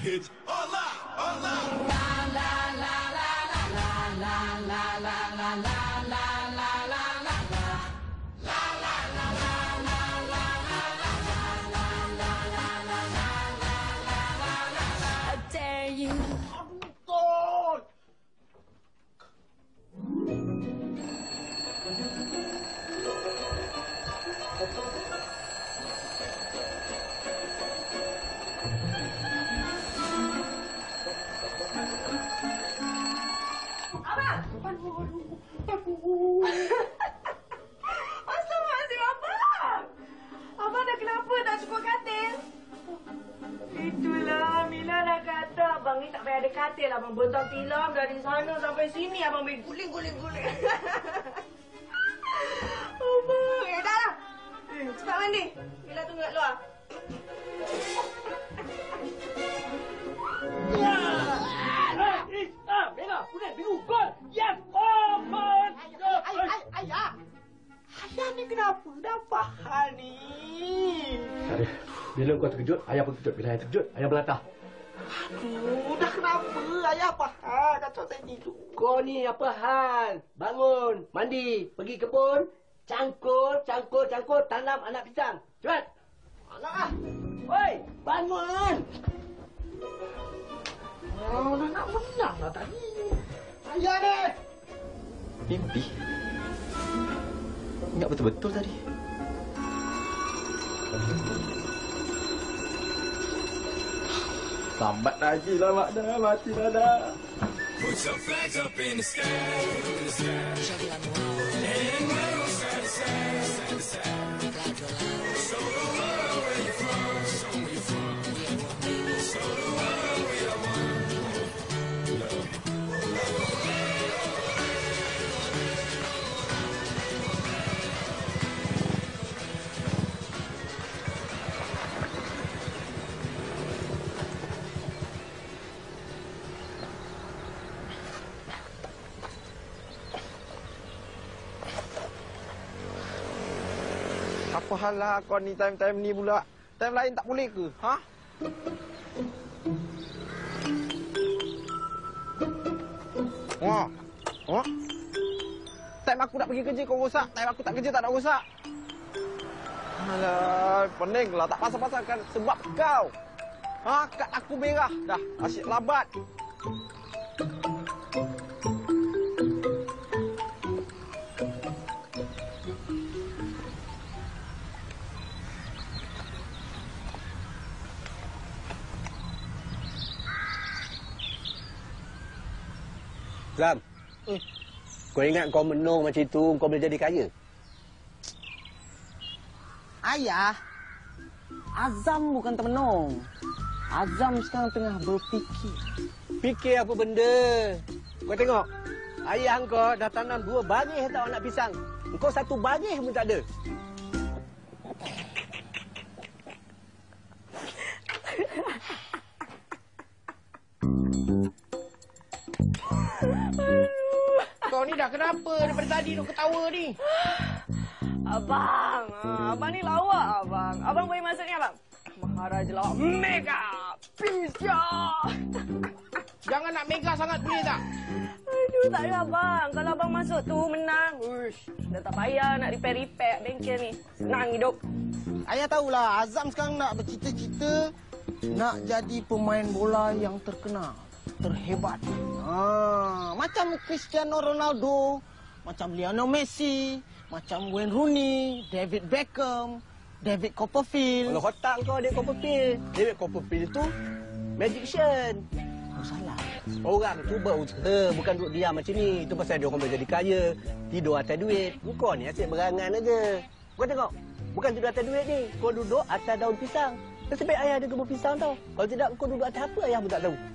It's hola, hola. La la la la la la la la la la la la la la la la. La la la la la la la la la la la la la. I dare you. Aduh, Astagfirullahaladzim, Abang! Abang dah kenapa tak cukup katil? Itulah, Mila dah kata abang ni tak payah ada katil. Abang bentang tilam dari sana sampai sini. Abang main guling-guling-guling. Abang, dah lah. Cepat mandi. Mila tunggu kat luar. Mela, sudah biru, gol. Yes, oh, gol. Ayah. Ayah ni kenapa? Dah faham ni. Aduh, bila kau terkejut, ayah pun terkejut. Bila ayah terkejut, ayah berlatah. Aduh, dah kenapa? Ayah faham. Kacau saya tidur. Kau ni apa hal? Bangun, mandi, pergi kebun, cangkul, tanam anak pisang. Cepat. Anak ah. Oi, bangun. Oh, dah nak menang lah tadi. Ayah ni. Mimpi? Ingat betul-betul tadi. Lambat lagi lah, Mak dah. Mati dah. Put your flags up in the sky, in the sky. And wave side to side, side to side. Show the world where you're from, show me you're from. Show the world we are one. Apa hal lah kau ni time-time ni pula? Time lain tak boleh ke? Ha? Wah. Oh. Time aku nak pergi kerja kau rosak. Time aku tak kerja tak nak rosak. Alah, pening lah. Tak pasal-pasal kan sebab kau. Ha, kad aku merah dah. Asyik lambat. Zam, kau ingat kau menung macam itu, kau boleh jadi kaya? Ayah. Azam bukan termenung. Azam sekarang tengah berfikir. Fikir apa benda? Kau tengok, ayah kau dah tanam 2 baris tau anak pisang. Kau 1 baris pun tak ada. Kau ni dah kenapa daripada tadi duk ketawa ni? Abang, abang ni lawak, abang. Abang boleh masuk ni, abang? Maharaja lawak. Mega Pizza. Jangan nak mega sangat boleh tak? Aduh, tak ada, abang. Kalau abang masuk tu, menang. Uish, dah tak payah nak repair-repair bengkel ni. Senang hidup. Ayah tahulah Azam sekarang nak bercita-cita nak jadi pemain bola yang terkenal, terhebat. Macam Cristiano Ronaldo, macam Lionel Messi, macam Wayne Rooney, David Beckham, David Copperfield. Kalau otak kau David Copperfield. David Copperfield tu magician. Oh, salah. Orang cuba usaha, bukan duduk diam macam ni. Itu pasal dia orang boleh jadi kaya, tidur atas duit. Kau ni asyik berangan aja. Kau tengok, bukan tidur atas duit ni. Kau duduk atas daun pisang. Nasib baik ayah ada kebun pisang tau. Kalau tidak, kau duduk atas apa, ayah pun tak tahu.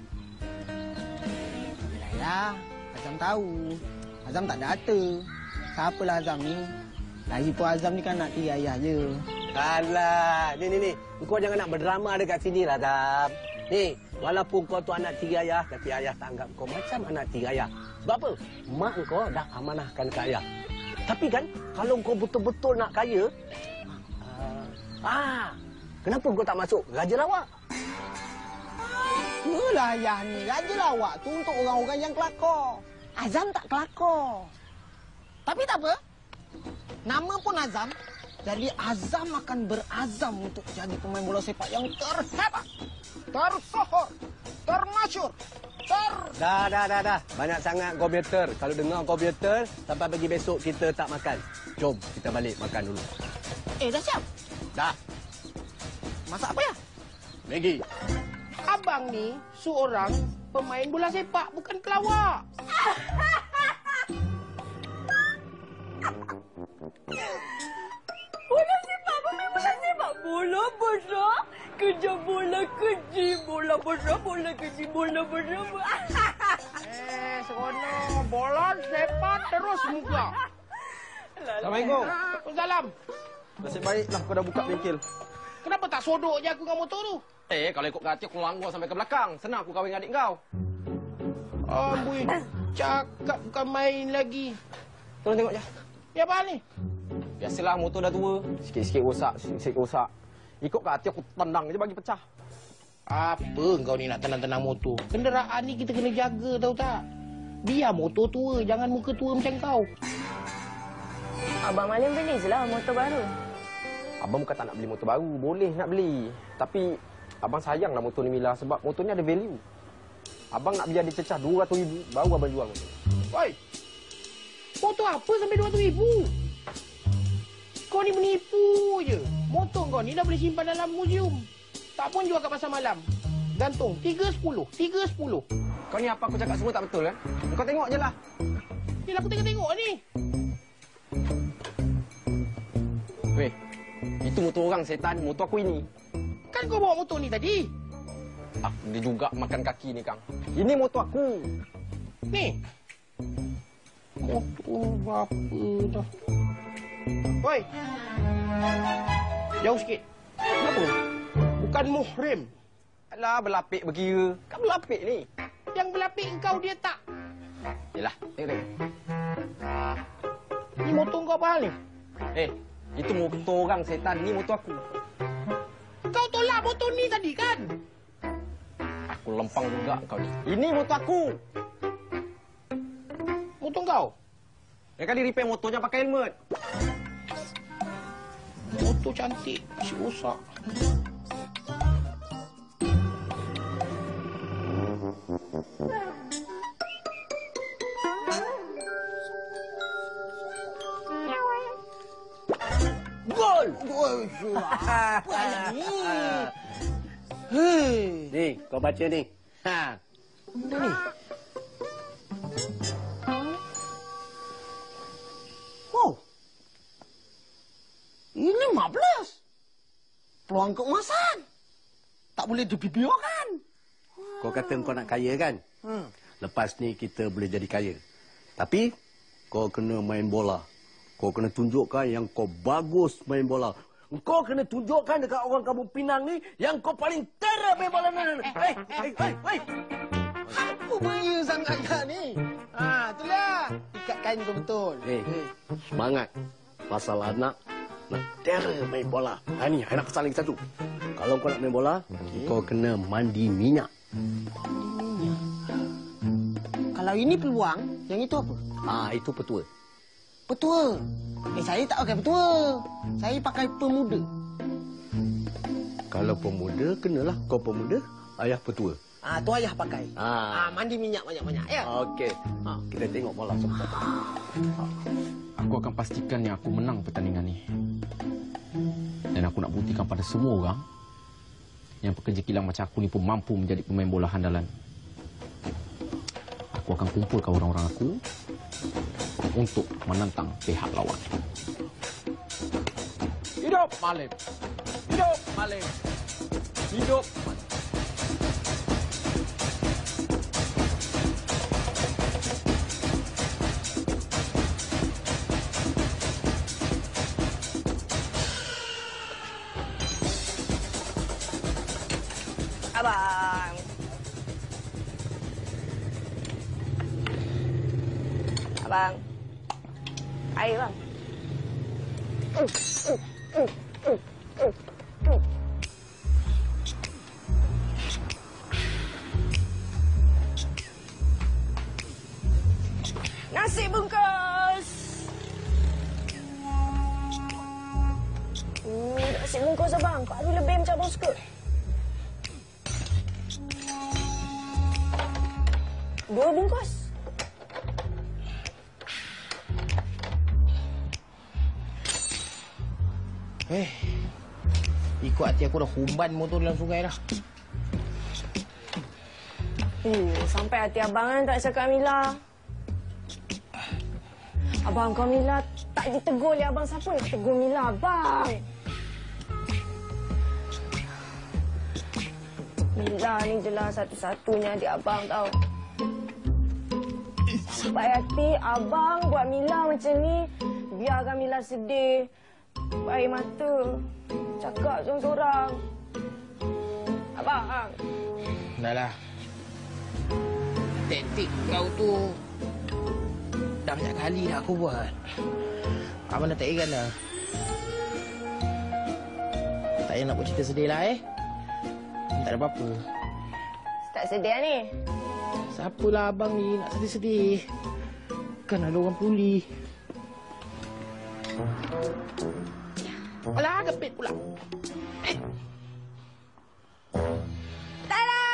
Ya, Azam tahu. Azam tak ada harta. Siapalah Azam ni? Lagipun Azam ni kan nak tiri ayah je. Alah, ni. Kau jangan nak berdrama dekat sini lah, Zam. Ni, walaupun kau tu anak tiri ayah, tapi ayah tak anggap kau macam anak tiri ayah. Sebab apa? Mak kau dah amanahkan ke ayah. Tapi kan, kalau kau betul-betul nak kaya, kenapa kau tak masuk Raja Lawak? Itulah ayah ni. Raja lawak tu untuk orang-orang yang kelakar. Azam tak kelakar. Tapi tak apa. Nama pun Azam. Jadi Azam akan berazam untuk jadi pemain bola sepak yang terhebat, tersohor, termasyur, Dah. Banyak sangat kau bitter. Kalau dengar kau bitter, sampai pagi besok kita tak makan. Jom, kita balik makan dulu. Dah siap? Dah. Masak apa ya? Maggi. Abang ni seorang pemain bola sepak, bukan pelawak. Bola sepak, pemain bola sepak. Bola besar, kejar bola kecil. Bola besar, bola kecil, bola besar. Seronok. Bola sepak terus muka. Assalamualaikum. Waalaikumsalam. Nasib baiklah kau dah buka bengkel. Kenapa tak sodok je aku dengan motor tu? Kalau ikut kata aku langgar sampai ke belakang. Senang aku kahwin dengan adik kau. Amboi, cakap bukan main lagi. Tolong tengok je. Ya apa ni? Biasalah motor dah tua. Sikit-sikit rosak, sikit-sikit rosak. Ikut kata aku tendang je bagi pecah. Apa kau ni nak tenang-tenang motor? Kenderaan ni kita kena jaga, tahu tak? Biar motor tua, jangan muka tua macam kau. Abang Malim beli je lah motor baru. Abang bukan tak nak beli motor baru. Boleh nak beli. Tapi abang sayanglah motor ni Mila sebab motor ni ada value. Abang nak biar dia cecah 200,000 baru abang jual motor. Oi, motor apa sampai 200,000? Kau ni menipu je. Motor kau ni dah boleh simpan dalam museum. Tak pun jual kat pasar malam. Gantung 310, 310. Kau ni apa aku cakap semua tak betul kan? Kau tengok je lah. Ni lah aku tengok-tengok ni. Weh, itu motor orang setan, motor aku ini. Kan kau bawa motor ni tadi? Dia juga makan kaki ni, Kang. Ini motor aku. Ni. Motor berapa dah? Oi. Jauh sikit. Kenapa? Bukan muhrim. Alah, berlapik berkira. Kan berlapik ni. Yang berlapik engkau dia tak. Yelah, tengok. Ni motor kau apa hal ni? Itu motor orang setan. Ni motor aku. Kau tolak motor ni tadi kan? Aku lempang juga kau ni. Ini motor aku. Motor kau? Yang kali repair motornya pakai helmet. Motor cantik, si rosak. Gol! Apa ayah ni? Hei. Ni, kau baca ni. Benda ni. Wow. Ini 15. Peluang keemasan. Tak boleh dibiarkan. Kau kata kau nak kaya kan? Lepas ni kita boleh jadi kaya. Tapi kau kena main bola. Kau kena tunjukkan yang kau bagus main bola. Kau kena tunjukkan dekat orang kampung Pinang ni yang kau paling terap main bola. Hei. Apa bahaya sangat kau ni? Itulah. Ikat kain kau betul. Semangat. Pasal anak nak terap main bola. Ni, anak pesan lagi satu. Kalau kau nak main bola, kau kena mandi minyak. Kalau ini peluang, yang itu apa? Itu petua. Petua. Saya tak pakai petua. Saya pakai pemuda. Kalau pemuda, kenalah kau pemuda, ayah petua. Tu ayah pakai. Mandi minyak banyak-banyak ya. Okey. Kita tengok bola sebentar. Aku akan pastikan yang aku menang pertandingan ni. Dan aku nak buktikan pada semua orang yang pekerja kilang macam aku ni pun mampu menjadi pemain bola handalan. Aku akan kumpulkan orang-orang aku untuk menentang pihak lawan. Hidup Malim! Hidup Malim! Hidup Malim! Abang. Abang. Air, bang. bungkus ke? 2 bungkus. Ikut hati aku dah humban motor dalam sungai dah. Sampai hati abang kan tak cakap Mila. Abang kau Mila tak ditegur oleh abang. Siapa nak tegur Mila, abang? Mila ni jelas satu-satunya adik abang tau. Sampai hati abang buat Mila macam ni. Biarkan Mila sedih. Air mata. Cakap seorang-seorang. Abang. Dah lah. Taktik kau tu dah banyak kali dah aku buat. Abang dah tak heran dah. Tak payah nak buat cerita sedih lah Tak ada apa-apa. Tak sedih ni? Siapalah abang ni nak sedih-sedih. Kan ada orang pulih. Alah, gepit pula. Tada!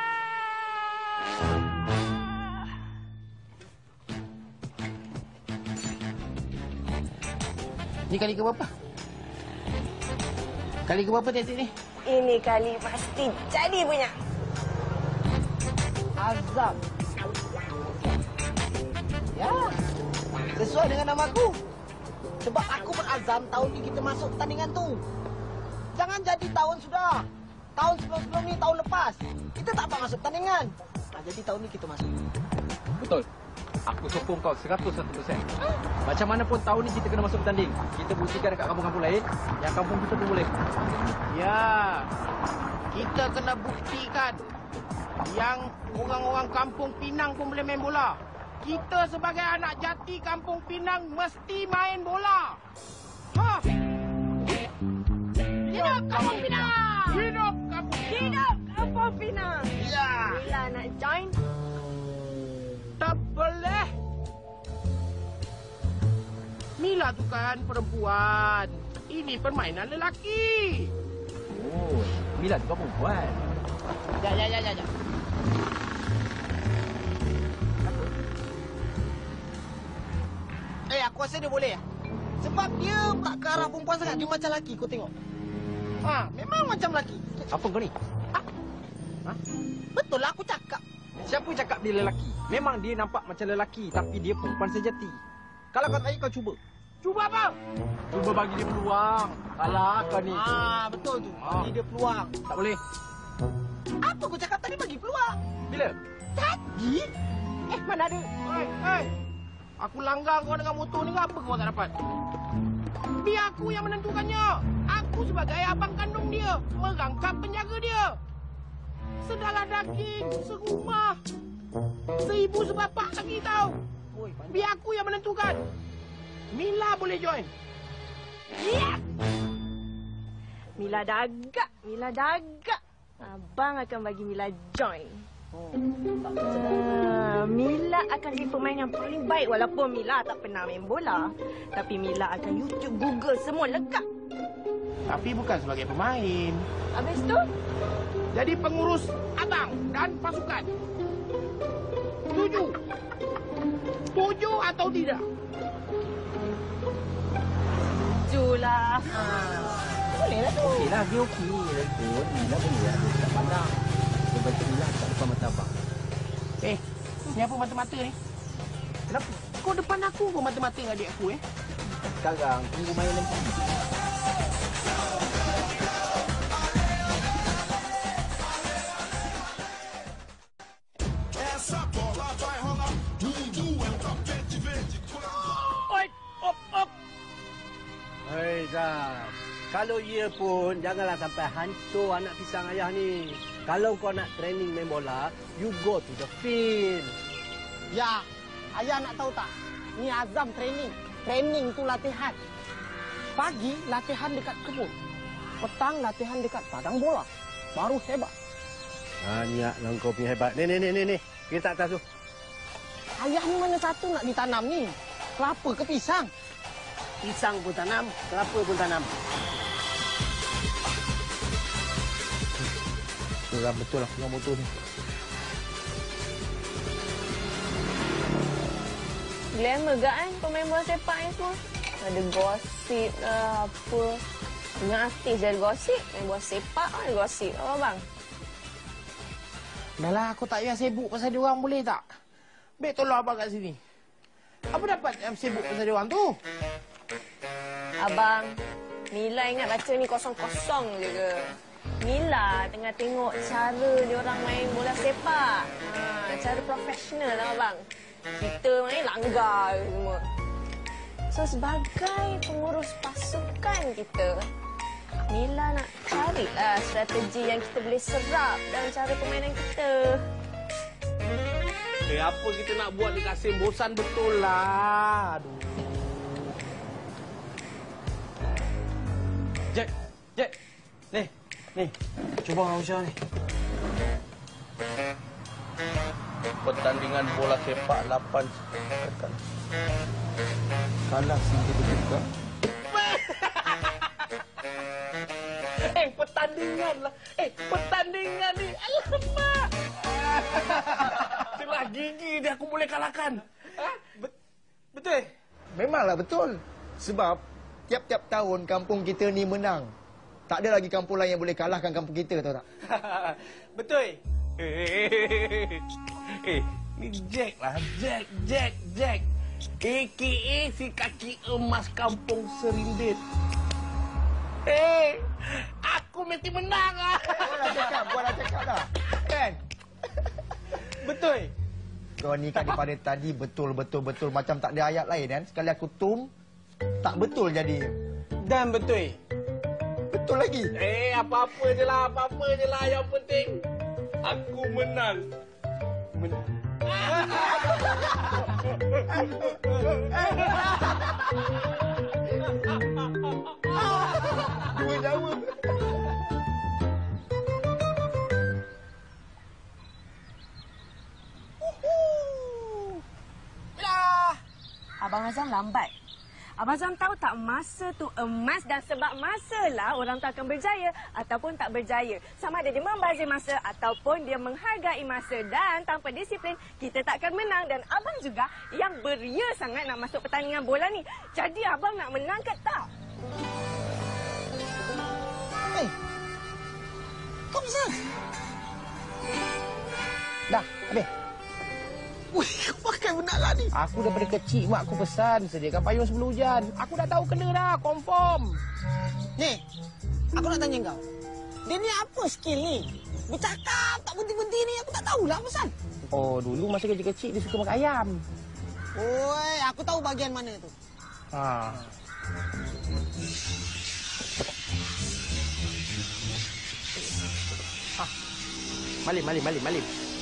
Ni kali ke berapa? Kali ke berapa taktik ni? Ini kali pasti jadi punya. Azam. Ya, sesuai dengan namaku. Sebab aku berazam tahun ni kita masuk pertandingan tu. Jangan jadi tahun sudah. Tahun sebelum-sebelum ni, tahun lepas. Kita tak dapat masuk pertandingan. Jadi tahun ni kita masuk. Betul. Aku sokong kau 101%. Macam mana pun tahun ni kita kena masuk bertanding. Kita buktikan dekat kampung-kampung lain yang kampung kita pun boleh. Ya, kita kena buktikan yang orang-orang kampung Pinang pun boleh main bola. Kita sebagai anak jati kampung Pinang mesti main bola. Ha! Hidup kampung Pinang! Hidup kampung Pinang! Hidup kampung Pinang! Ya! Mila nak join? Tak boleh. Mila tu kan perempuan. Ini permainan lelaki. Oh, Mila tu kamu buat. Ya. Aku rasa dia boleh. Sebab dia tak ke arah perempuan sangat. Dia macam lelaki, kau tengok. Memang macam lelaki. Apa kau ni? Betul lah aku cakap. Siapa cakap dia lelaki? Memang dia nampak macam lelaki tapi dia perempuan sejati. Kalau kau tak kau cuba. Cuba apa? Cuba bagi dia peluang. Kalah kau ni. Betul tu. Bagi dia peluang. Tak boleh. Apa kau cakap tadi bagi peluang? Bila? Tadi? Mana ada? Hei. Aku langgar kau dengan motor ni, apa kau tak dapat? Biar aku yang menentukannya. Aku sebagai abang kandung dia, merangkap penjaga dia. Sedarah daging, serumah. Seibu sebapak lagi tau. Biar aku yang menentukan. Mila boleh join. Ya! Mila dah agak. Abang akan bagi Mila join. Mila akan jadi pemain yang paling baik. Walaupun Mila tak pernah main bola, tapi Mila akan YouTube, Google, semua lekat. Tapi bukan sebagai pemain. Habis tu? Jadi pengurus abang dan pasukan. Setuju atau tidak? Setujulah. Boleh lah tu. Okey lah, dia okey. Mila boleh lah. Dia tak pandang. Dia baca Mila kat depan mata abang. Ni apa mata-mata ni? Kenapa? Kau depan aku kau mata-mata dengan adik aku Sekarang, tunggu main lagi. Hei, Zaz. Kalau ia pun, janganlah sampai hancur anak pisang ayah ni. Kalau kau nak training main bola, you go to the field. Ya, ayah nak tahu tak? Ni Azam training. Training tu latihan. Pagi latihan dekat kebun. Petang latihan dekat padang bola. Baru hebat. Banyak lah kau punya hebat. Ni. Kita atas tu. Ayah ni mana satu nak ditanam ni? Kelapa ke pisang? Pisang pun tanam, kelapa pun tanam. Seram betul lah punya motor ni. Glamour gak kan pemain bola sepak ni semua. Ada gosip lah apa. Dengan artis jadi gosip. Main bola sepak kan gosip. Apa bang? Dah lah, aku tak payah sibuk pasal dia orang, boleh tak? Baik, tolong abang kat sini. Apa dapat yang sibuk pasal dia orang tu? Abang, Mila ingat baca ni kosong-kosong je ke? Mila tengah tengok cara dia orang main bola sepak. Cara profesional lah abang. Kita main langgar semua. So sebagai pengurus pasukan kita, Mila nak carilah strategi yang kita boleh serap dalam cara permainan kita. Apa kita nak buat ni Kasim? Bosan betul lah. Aduh. Jack. Ni. Cuba orang usaha ni. Pertandingan bola sepak 8 sekatan. Kalah sehingga bertukar. Pertandingan lah. Pertandingan ni. Alamak. Celah gigi dia aku boleh kalahkan. Betul? Memanglah betul. Sebab tiap-tiap tahun kampung kita ni menang. Tak ada lagi kampung lain yang boleh kalahkan kampung kita, tahu tak? Betul. Ni Jack lah. Jack. AKA si kaki emas kampung Serindit. Aku mesti menang lah. Buatlah cakap dah. Kan? Betul. Kau ni kan daripada tadi betul macam tak ada ayat lain kan? Sekali aku tum, tak betul jadi. Dan betul. Betul lagi. Apa-apa je lah. Yang penting aku menang. Dua Jawa. Abang Azam lambat. Abang Azam tahu tak masa tu emas dan sebab masalah orang tu akan berjaya ataupun tak berjaya. Sama ada dia membazir masa ataupun dia menghargai masa dan tanpa disiplin kita tak akan menang. Dan abang juga yang beria sangat nak masuk pertandingan bola ni. Jadi abang nak menang ke tak? Kau bisa? Dah, habis. Wih, kau pakai benar lah ni. Aku daripada kecil mak aku pesan sediakan payung sebelum hujan. Aku dah tahu kena dah, confirm. Ni, aku nak tanya kau. Dia ni apa skill ni? Bercakap tak berhenti-berhenti ni aku tak tahulah pesan. Oh, dulu masa kecil-kecil dia suka makan ayam. Oi, aku tahu bahagian mana tu. Malim.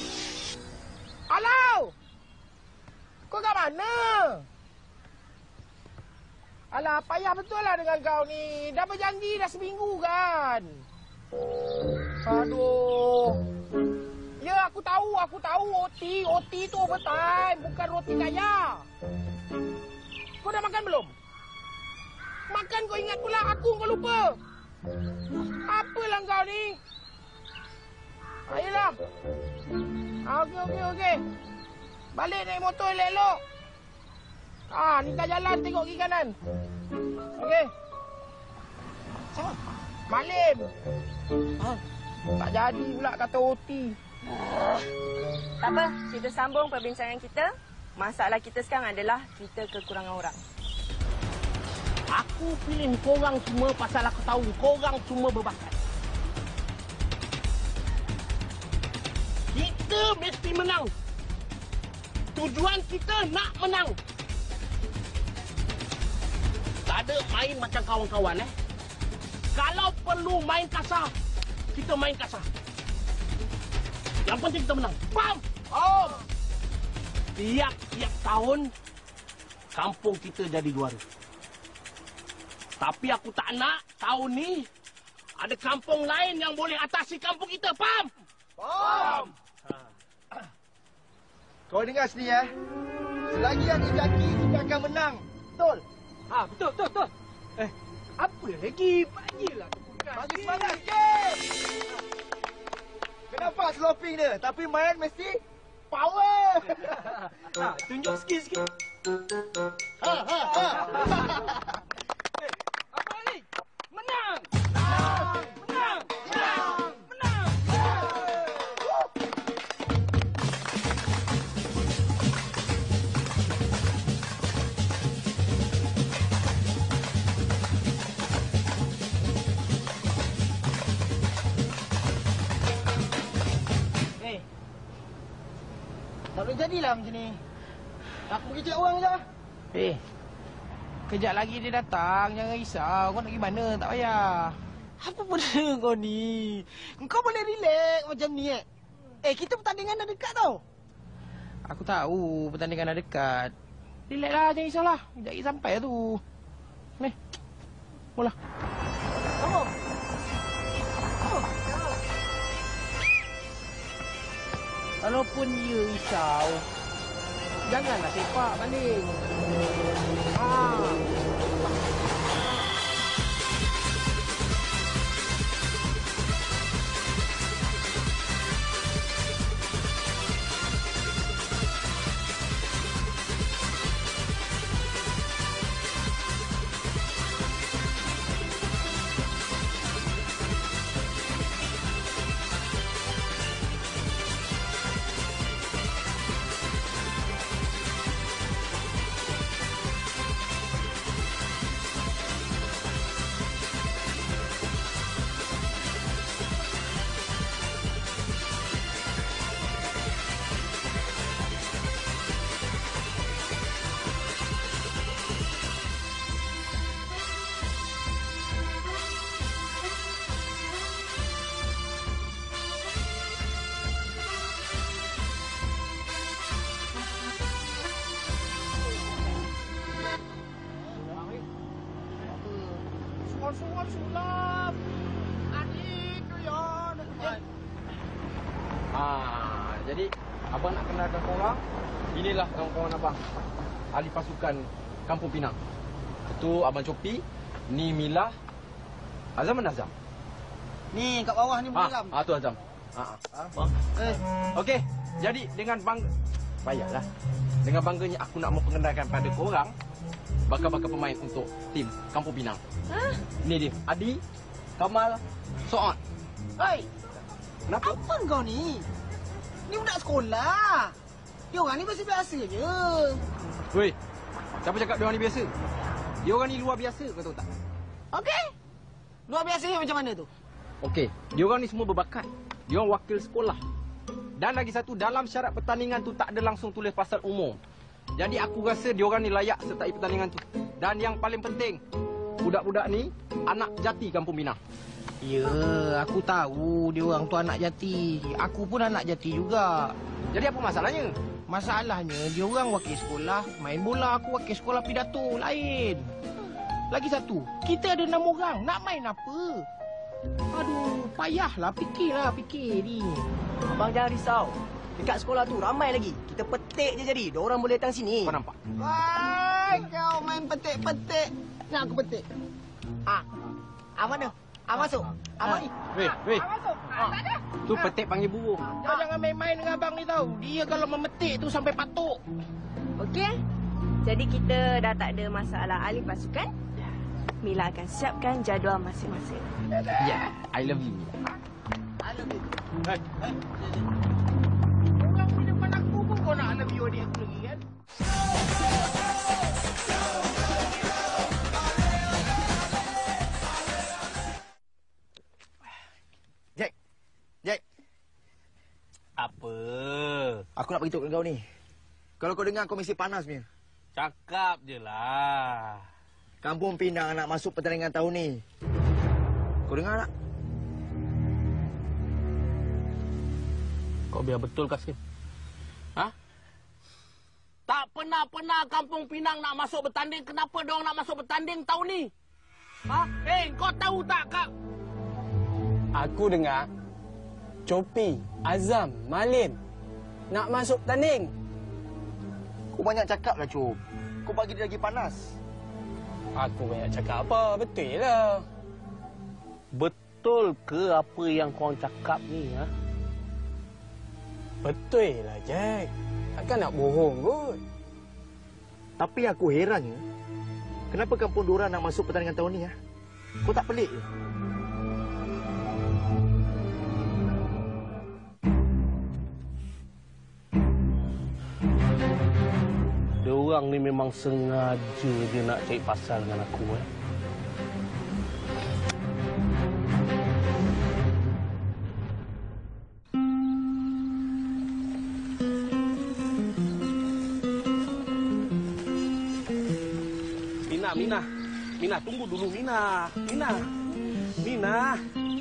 Alau! Kau kat mana? Alah, payah betul lah dengan kau ni. Dah berjanji dah seminggu kan? Aduh. Ya, aku tahu. OT tu overtime. Bukan roti kaya. Kau dah makan belum? Makan kau ingat pula. Aku kau lupa. Apalah kau ni? Ayolah. Okey. Balik naik motor elok-elok. Ni dah jalan tengok kiri kanan. Okey. Siapa? Malim. Tak jadi pula kata OT. Tak apa, kita sambung perbincangan kita. Masalah kita sekarang adalah kita kekurangan orang. Aku pilih korang semua pasal aku tahu korang semua berbakat. Kita mesti menang. Tujuan kita nak menang. Tak ada main macam kawan-kawan Kalau perlu main kasar, kita main kasar. Yang penting kita menang. Faham? Tiap-tiap tahun kampung kita jadi juara. Tapi aku tak nak tahun ni ada kampung lain yang boleh atasi kampung kita. Faham? Faham. Kau dengar sini ya. Selagi yang dijaki kita akan menang. Betul? Betul. Apa lagi? Bagilah. Bagi semangat sikit. nampak sloping dia. Tapi main mesti power. Tunjuk sikit. Apa ni? Menang! Menang! Tak boleh jadilah macam ni. Aku pergi cek orang je. Kejap lagi dia datang. Jangan risau. Kau nak pergi mana? Tak payah. Apa benda kau ni? Kau boleh relax macam ni kita pertandingan dah dekat tau. Aku tahu pertandingan dah dekat. Relax lah, jangan risaulah. Kejap lagi sampai lah tu. Ni. Mula. Kamu. Walaupun dia risau, janganlah sepak balik. Sulap. Adik tu ya. Jadi abang nak kenalkan korang. Inilah kawan-kawan abang. Ahli pasukan Kampung Pinang. Itu Abang Copi, ni Milah, Azam dan Azam. Ni kat bawah ni Azam. Tu Azam. Okey, jadi dengan bangga, payahlah. Dengan bangganya aku nak memperkenalkan pada korang bakal-bakal pemain untuk tim Kampung Pinang. Ni dia, Adi, Kamal, Soon. Hei, Kenapa? apa kau ni? Ni budak sekolah. Dia orang ni biasa-biasa je. Weh, siapa cakap dia orang ni biasa? Dia orang ni luar biasa, kau tahu tak? Okey. Luar biasanya macam mana tu? Okey, dia orang ni semua berbakat. Dia orang wakil sekolah. Dan lagi satu, dalam syarat pertandingan tu tak ada langsung tulis pasal umur. Jadi aku rasa dia orang ni layak sertai pertandingan tu. Dan yang paling penting, budak-budak ni anak jati Kampung Pinang. Ya, aku tahu dia orang tu anak jati. Aku pun anak jati juga. Jadi apa masalahnya? Masalahnya dia orang wakil sekolah main bola, aku wakil sekolah pidato, lain. Lagi satu, kita ada 6 orang, nak main apa? Aduh, payahlah, fikir ni. Abang jangan risau. Dekat sekolah tu ramai lagi. Kita petik je jadi. Diorang boleh datang sini. Kau nampak? Wah, kau main petik-petik. Nak aku petik. Mana? Masuk. Ni. Weh. Masuk. Tak ada. Tu petik panggil burung. Kau jangan main-main dengan abang ni tau. Dia kalau memetik tu sampai patuk. Okey. Jadi kita dah tak ada masalah ahli pasukan. Mila akan siapkan jadual masing-masing. Yeah, I love you. I love you. Orang di depan aku pun kau nak lebih adik aku lagi kan? Jack. Apa? Aku nak beritahu kat kau ni. Kalau kau dengar kau mesti panas punya. Cakap je lah. Kampung Pinang nak masuk pertandingan tahun ni. Kau dengar tak? Kau biar betul Kasim. Tak pernah Kampung Pinang nak masuk bertanding. Kenapa diorang nak masuk bertanding tahun ni? Kau tahu tak, Kak? Aku dengar Copi, Azam, Malim nak masuk tanding. Kau banyak cakap lah, Cop. Kau bagi dia lagi panas. Aku banyak cakap apa? Betul lah. Betul ke apa yang korang cakap ni? Betul lah, Jack. Takkan nak bohong kot. Tapi aku herannya, kenapa kampung diorang nak masuk pertandingan tahun ni? Kau tak pelik ke? Diorang ni memang sengaja dia nak cari pasal dengan aku. Mina, tunggu dulu, Mina. Mina.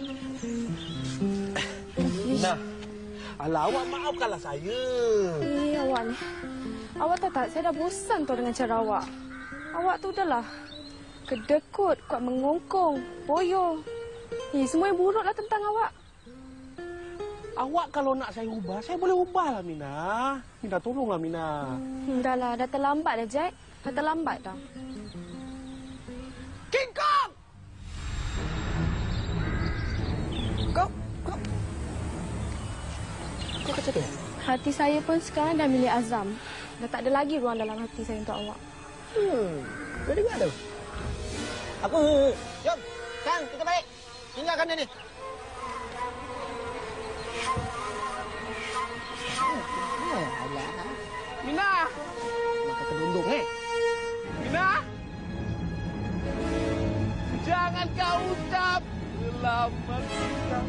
Alah, awak maafkanlah saya. Awak ni. Awak tahu tak, saya dah bosan tu dengan cara awak. Awak tu udahlah kedekut, kuat mengongkong, boyo. Semua yang buruklah tentang awak. Awak kalau nak saya ubah, saya boleh ubahlah, Mina. Mina, tolonglah, Mina. Dahlah, dah terlambat dah, Jack. Dah terlambat dah. King Kong! Kau kata apa? Hati saya pun sekarang dah milik Azam. Dah tak ada lagi ruang dalam hati saya untuk awak. Kau dengar tu? Aku... Jom, Kang, kita balik. Tinggalkan dia ni. Mina! Makan kedundung, Mina! Jangan kau ucap selamat tinggal.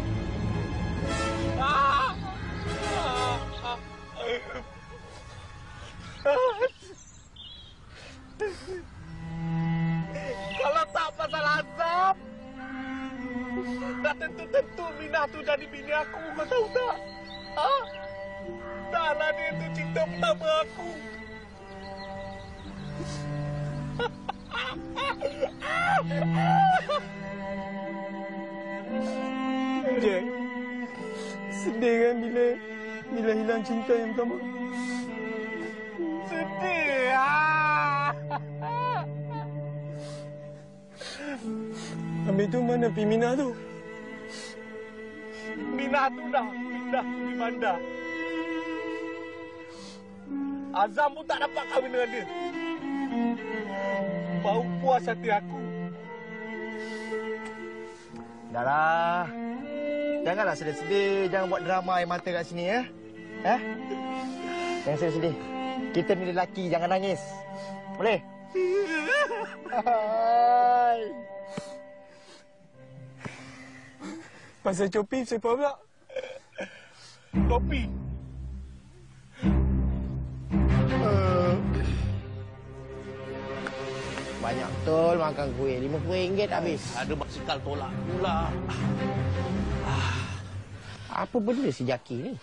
Kalau tak pasal azab, dah tentu Mina tu jadi bini aku, kau tahu tak? Taklah dia tu cinta pertama aku. Jack, sedih kan bila hilang cinta yang pertama? Sedih. Habis tu mana pergi Mina tu? Mina tu dah pindah di bandar. Azam pun tak dapat kahwin dengan dia. Bau puas hati aku. Dahlah. Janganlah sedih-sedih. Jangan buat drama air mata kat sini, ya. Jangan sedih-sedih. Kita ni lelaki, jangan nangis. Boleh? Pasal Copi, siapa pula? Topi. Banyak betul makan kuih. RM50 habis. Ada basikal tolak pula. Apa benda si Jaki ni?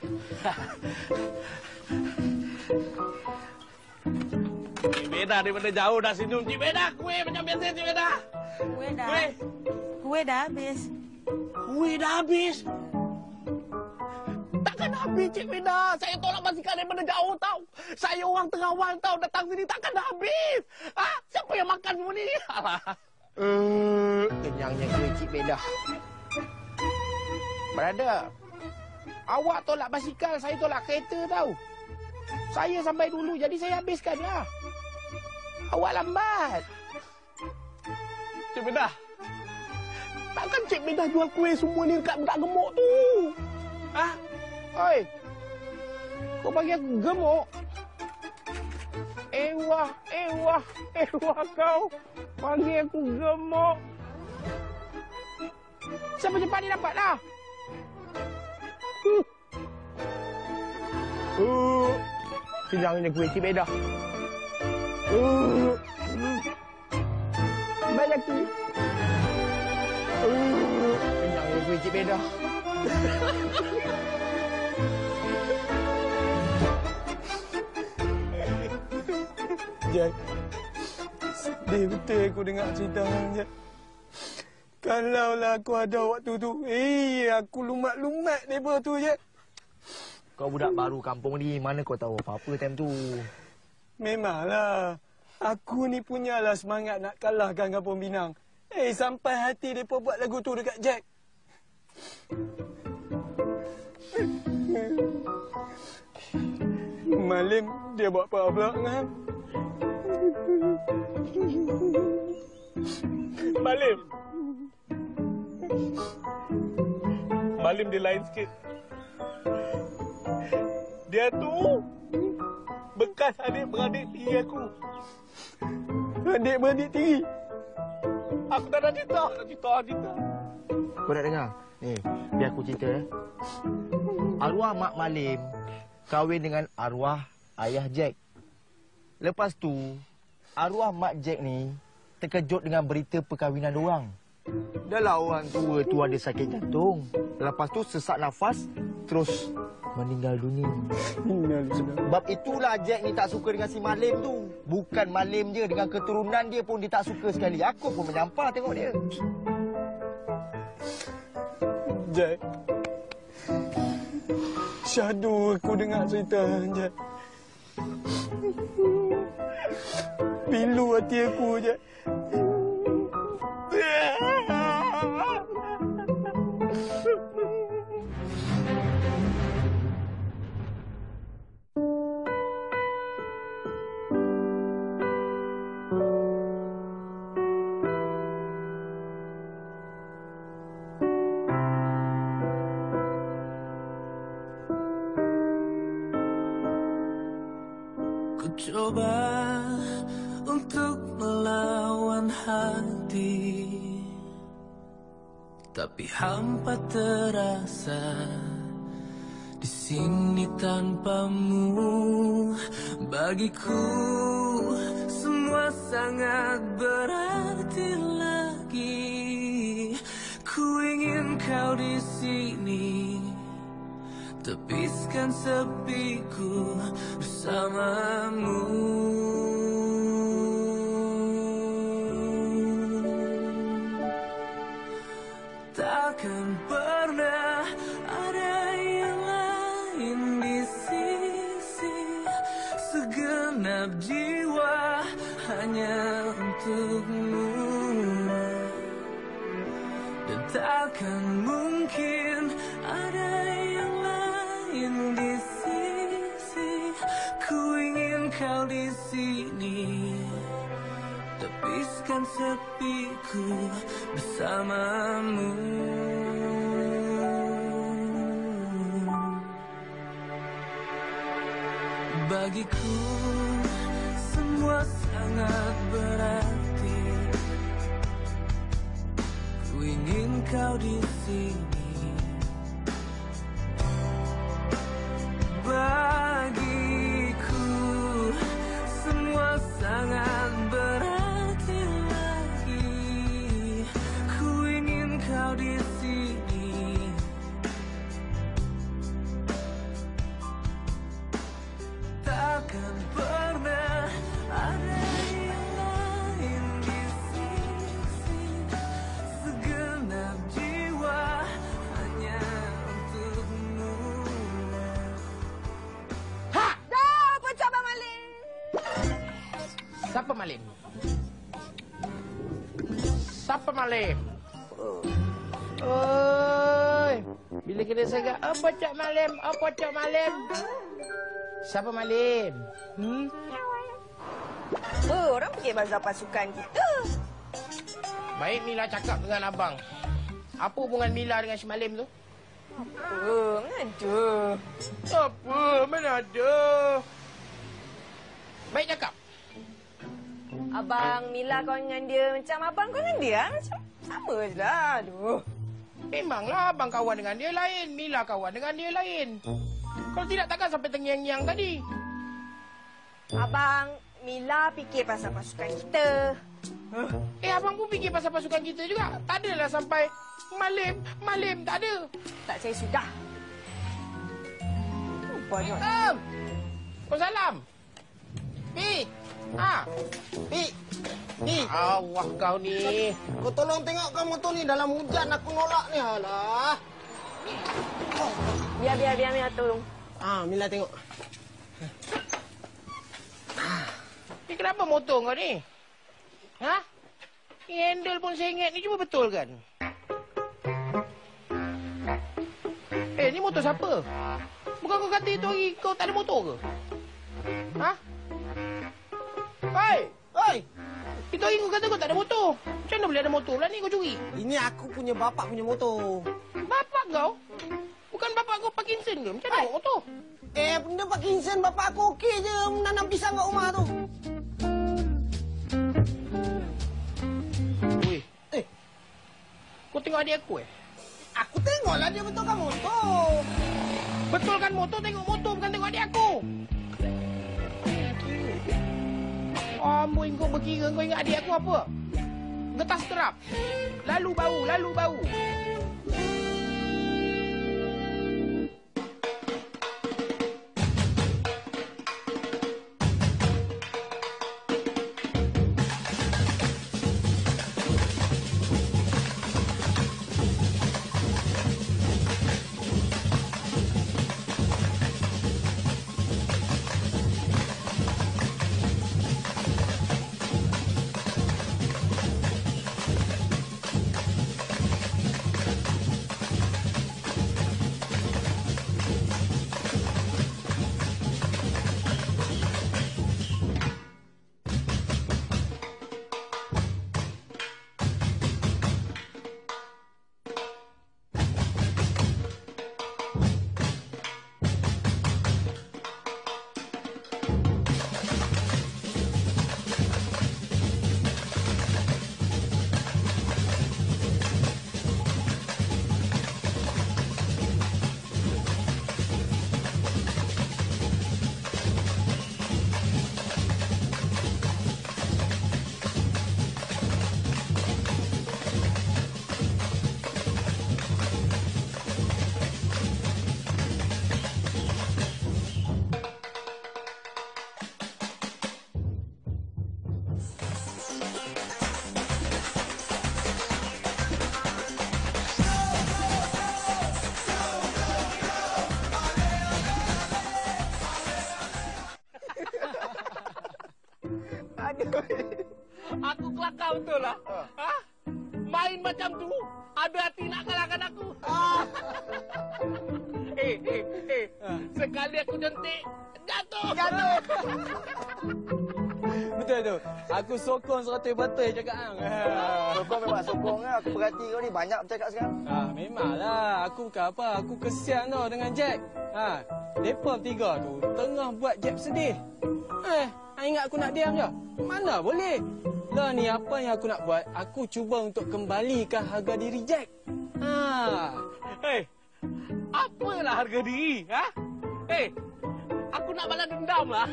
Cik Beda daripada jauh dah senyum. Cik Beda, kuih macam biasa, Cik Beda. Kuih dah habis. Kuih dah habis. Takkan habis, Cik Beda. Saya tolak basikal daripada jauh tau. Saya orang Terawang tau. Datang sini takkan dah habis. Siapa yang makan semua ni? Kenyangnya kuih Cik Beda. Brother, awak tolak basikal, saya tolak kereta tau. Saya sampai dulu, jadi saya habiskanlah. Awak lambat. Cik Beda, takkan Cik Beda jual kuih semua ni dekat budak gemuk tu? Oi, kau bagi aku gemuk? Ewah kau. Bagi aku gemuk. Siapa cepat ni dapat dah? Kenyangnya kuih Cik Beda. Baik lagi. Kenyangnya kuih Cik Beda. Jack, sedih betul aku dengar cerita Hang, Jack. Kalaulah aku ada waktu tu, aku lumat-lumat mereka tu, Jack. Kau budak baru kampung ni, mana kau tahu apa-apa time tu? Memanglah. Aku ni punyalah semangat nak kalahkan Kampung Pinang. Sampai hati mereka buat lagu tu dekat Jack. Malim, dia buat apa pula, Ngam? Malim. Malim dia lain sikit. Dia tu bekas adik-beradik tiri aku. Adik-beradik tiri. Aku tak nak cerita. Kau nak dengar? Ni, biar aku cerita. Arwah Mak Malim kahwin dengan arwah ayah Jack. Lepas tu, arwah Mak Jack ni terkejut dengan berita perkahwinan diorang. Dahlah orang tua tu ada sakit jantung. Lepas tu sesak nafas, terus meninggal dunia. Sebab itulah Jack ni tak suka dengan si Malim tu. Bukan Malim je, dengan keturunan dia pun dia tak suka sekali. Aku pun menyampah tengok dia. Jack. Syahdu aku dengar cerita, Jack. Pilu hati aku, Jack. Coba untuk melawan hati, tapi hampa terasa di sini tanpamu. Bagiku semua sangat berarti lagi. Ku ingin kau di sini, tepiskan sepiku bersamamu. Takkan pernah ada yang lain di sisi, segenap jiwa hanya untukmu. Dan takkan mungkin ada yang lain di sisi. Ku ingin kau di sini, tepiskan sepiku bersamamu. Bagiku semua sangat berarti. Ku ingin kau di sini. Bagiku semua sangat berarti lagi. Ku ingin kau di sini, takkan pernah ada yang lain di sisi. Segenap jiwa hanya untukmu. Dah, pecah Abang Malim. Siapa Malim? Siapa Malim? Oi, bila kena segak, apa Cak Malim? Apa Cak Malim? Siapa Malim? Orang pergi bazar pasukan kita. Baik Mila cakap dengan abang. Apa hubungan Mila dengan si Malim tu? Apa? Mana ada? Apa? Mana ada? Baik cakap. Abang Mila kawan dengan dia macam abang kawan dengan dia. Macam sama je lah. Aduh. Memanglah abang kawan dengan dia lain. Mila kawan dengan dia lain. Kalau tidak takkan sampai tengiang-ngiang tadi. Abang Mila fikir pasal pasukan kita. Abang pun fikir pasal pasukan kita juga. Tak adalah sampai Malim tak ada. Tak, saya sudah. Banyak. Waalaikumsalam. Pi. Pi. Allah kau ni. Kau tolong tengok kamu tu ni dalam hujan aku nolak ni. Alah. Biar Mila tolong. Mila tengok. Ni kenapa motor kau ni? Ha? Ni handle pun sengit ni cuma betul kan? Ni motor siapa? Bukan kau kata itu hari kau tak ada motor ke? Ha? Hei! Oi, Itu hari kau kata kau tak ada motor. Macam mana boleh ada motor lah ni kau curi? ini aku punya bapak punya motor. Bapak kau? Bukan bapak kau Parkinson ke? Macam mana bawa motor? Benda Parkinson bapak aku okey je menanam pisang kat rumah tu. Weh. Kau tengok adik aku Aku tengoklah dia betulkan motor. Betulkan motor, tengok motor bukan tengok adik aku. Amboi kau berkira kau ingat adik aku apa? Getas terap. Lalu bau, lalu bau. Aku kelakar betul lah. Ha? Main macam tu, ada hati nak kalahkan aku. Sekali aku jentik, jatuh. Betul tu. Aku sokong 100% cakap hang. Sokong memang sokong lah. Aku perhati kau ni banyak bercakap sekarang. Memanglah. Aku bukan apa. Aku kesian tau dengan Jack. Mereka bertiga tu tengah buat Jack sedih. Ingat aku nak diam je? Mana boleh. Lah ni apa yang aku nak buat? Aku cuba untuk kembalikan harga diri Jack. Apalah harga diri? Ha? Aku nak balas dendam lah.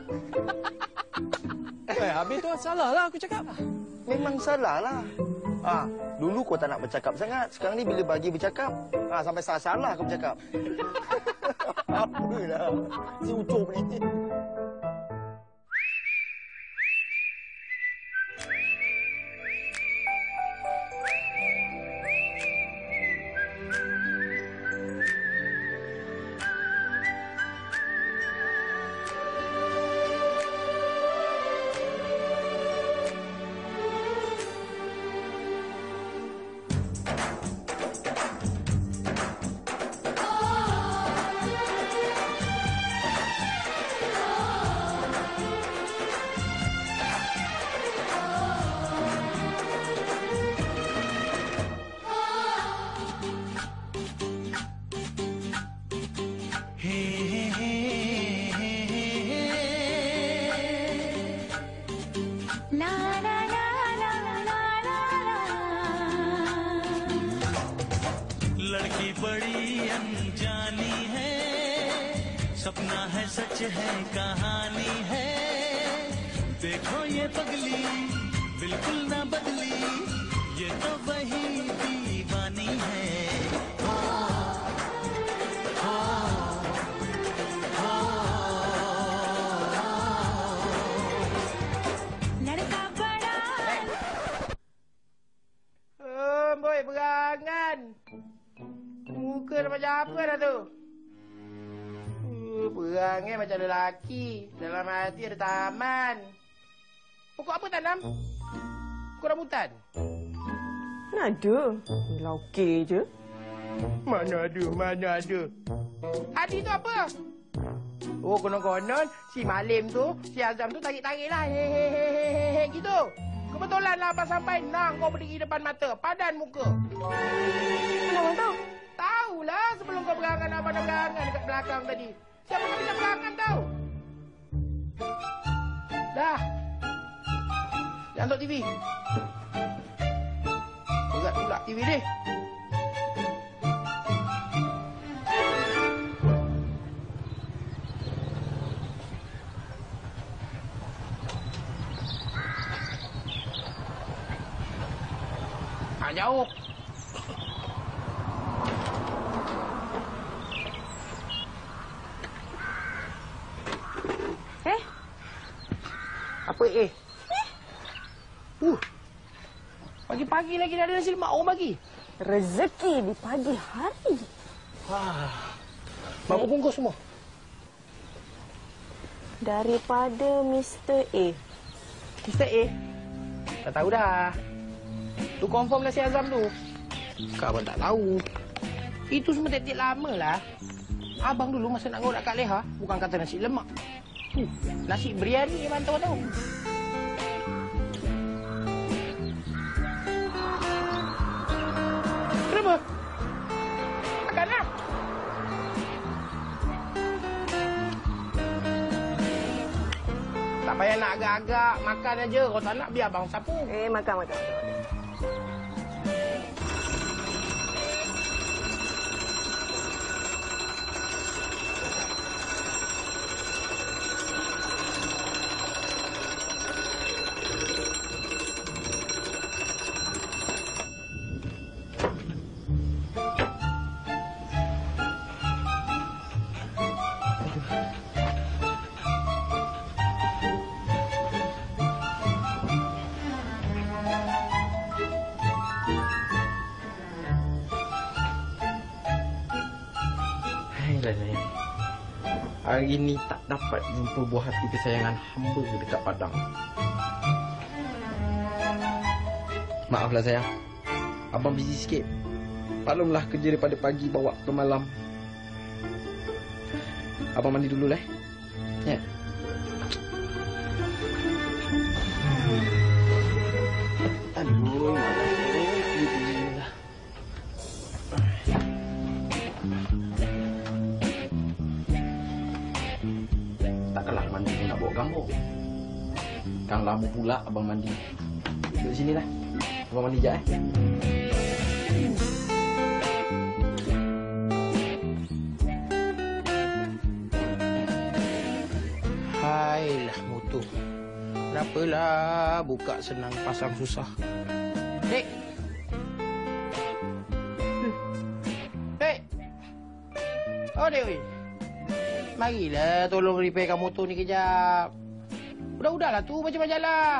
Habis tu salah lah aku cakap. Memang salah lah. Dulu kau tak nak bercakap sangat. Sekarang ni bila bagi bercakap, sampai salah-salah kau bercakap. Apalah. Si ucup ni. लड़की बड़ी अनजानी है, सपना है सच है कहानी है, देखो ये पगली बिल्कुल ना बदली, ये तो वही दीवानी है। लड़का बड़ा boy berangan. Muka dah macam apa dah tu? Berangan macam lelaki. Dalam hati ada taman. Pokok apa tanam? Pokok rambutan? Mana ada? Bila okey je. Mana ada, mana ada. Adi tu apa? Oh, konon-konon si Malim tu, si Azam tu tarik-tarik lah. Hehehehe gitu. Kebetulan lah abang sampai, nah kau berdiri depan mata, padan muka. Mana abang tahu? Tahulah sebelum kau berangan abang dah berangan dekat belakang tadi. Siapa kau tidak berangan tahu? Dah. Jangan tonton TV. Berat pula TV ni. Jauh. Apa Pagi-pagi lagi dah ada nasi lemak orang bagi. Rezeki di pagi hari. Berapa bungkus semua? Daripada Mr. A. Mr. A? Tak tahu dah. Tu confirm nasi Azam tu. Kau abang tak tahu. Itu semua taktik lama lah. Abang dulu masa nak ngorak kat Leha, bukan kata nasi lemak. Nasi biryani abang tahu. Kenapa? Makanlah. Tak payah nak agak-agak. Makan aja. Kalau tak nak, biar abang sapu. Makan. Hari ni tak dapat jumpa buah hati kesayangan hamba dekat padang. Maaflah sayang. Abang busy sikit. Maklumlah kerja daripada pagi bawa ke malam. Abang mandi dulu lah. Ya. Aduh. Takkanlah mandi pun nak bawa gambar. Kang lama pula abang mandi. Duduk sini lah. Abang mandi sekejap Hailah motor. Kenapalah buka senang pasang susah. Dek. Dek. Oh, Dek. Marilah tolong repairkan motor ni kejap. Udah-udahlah tu baca majalah.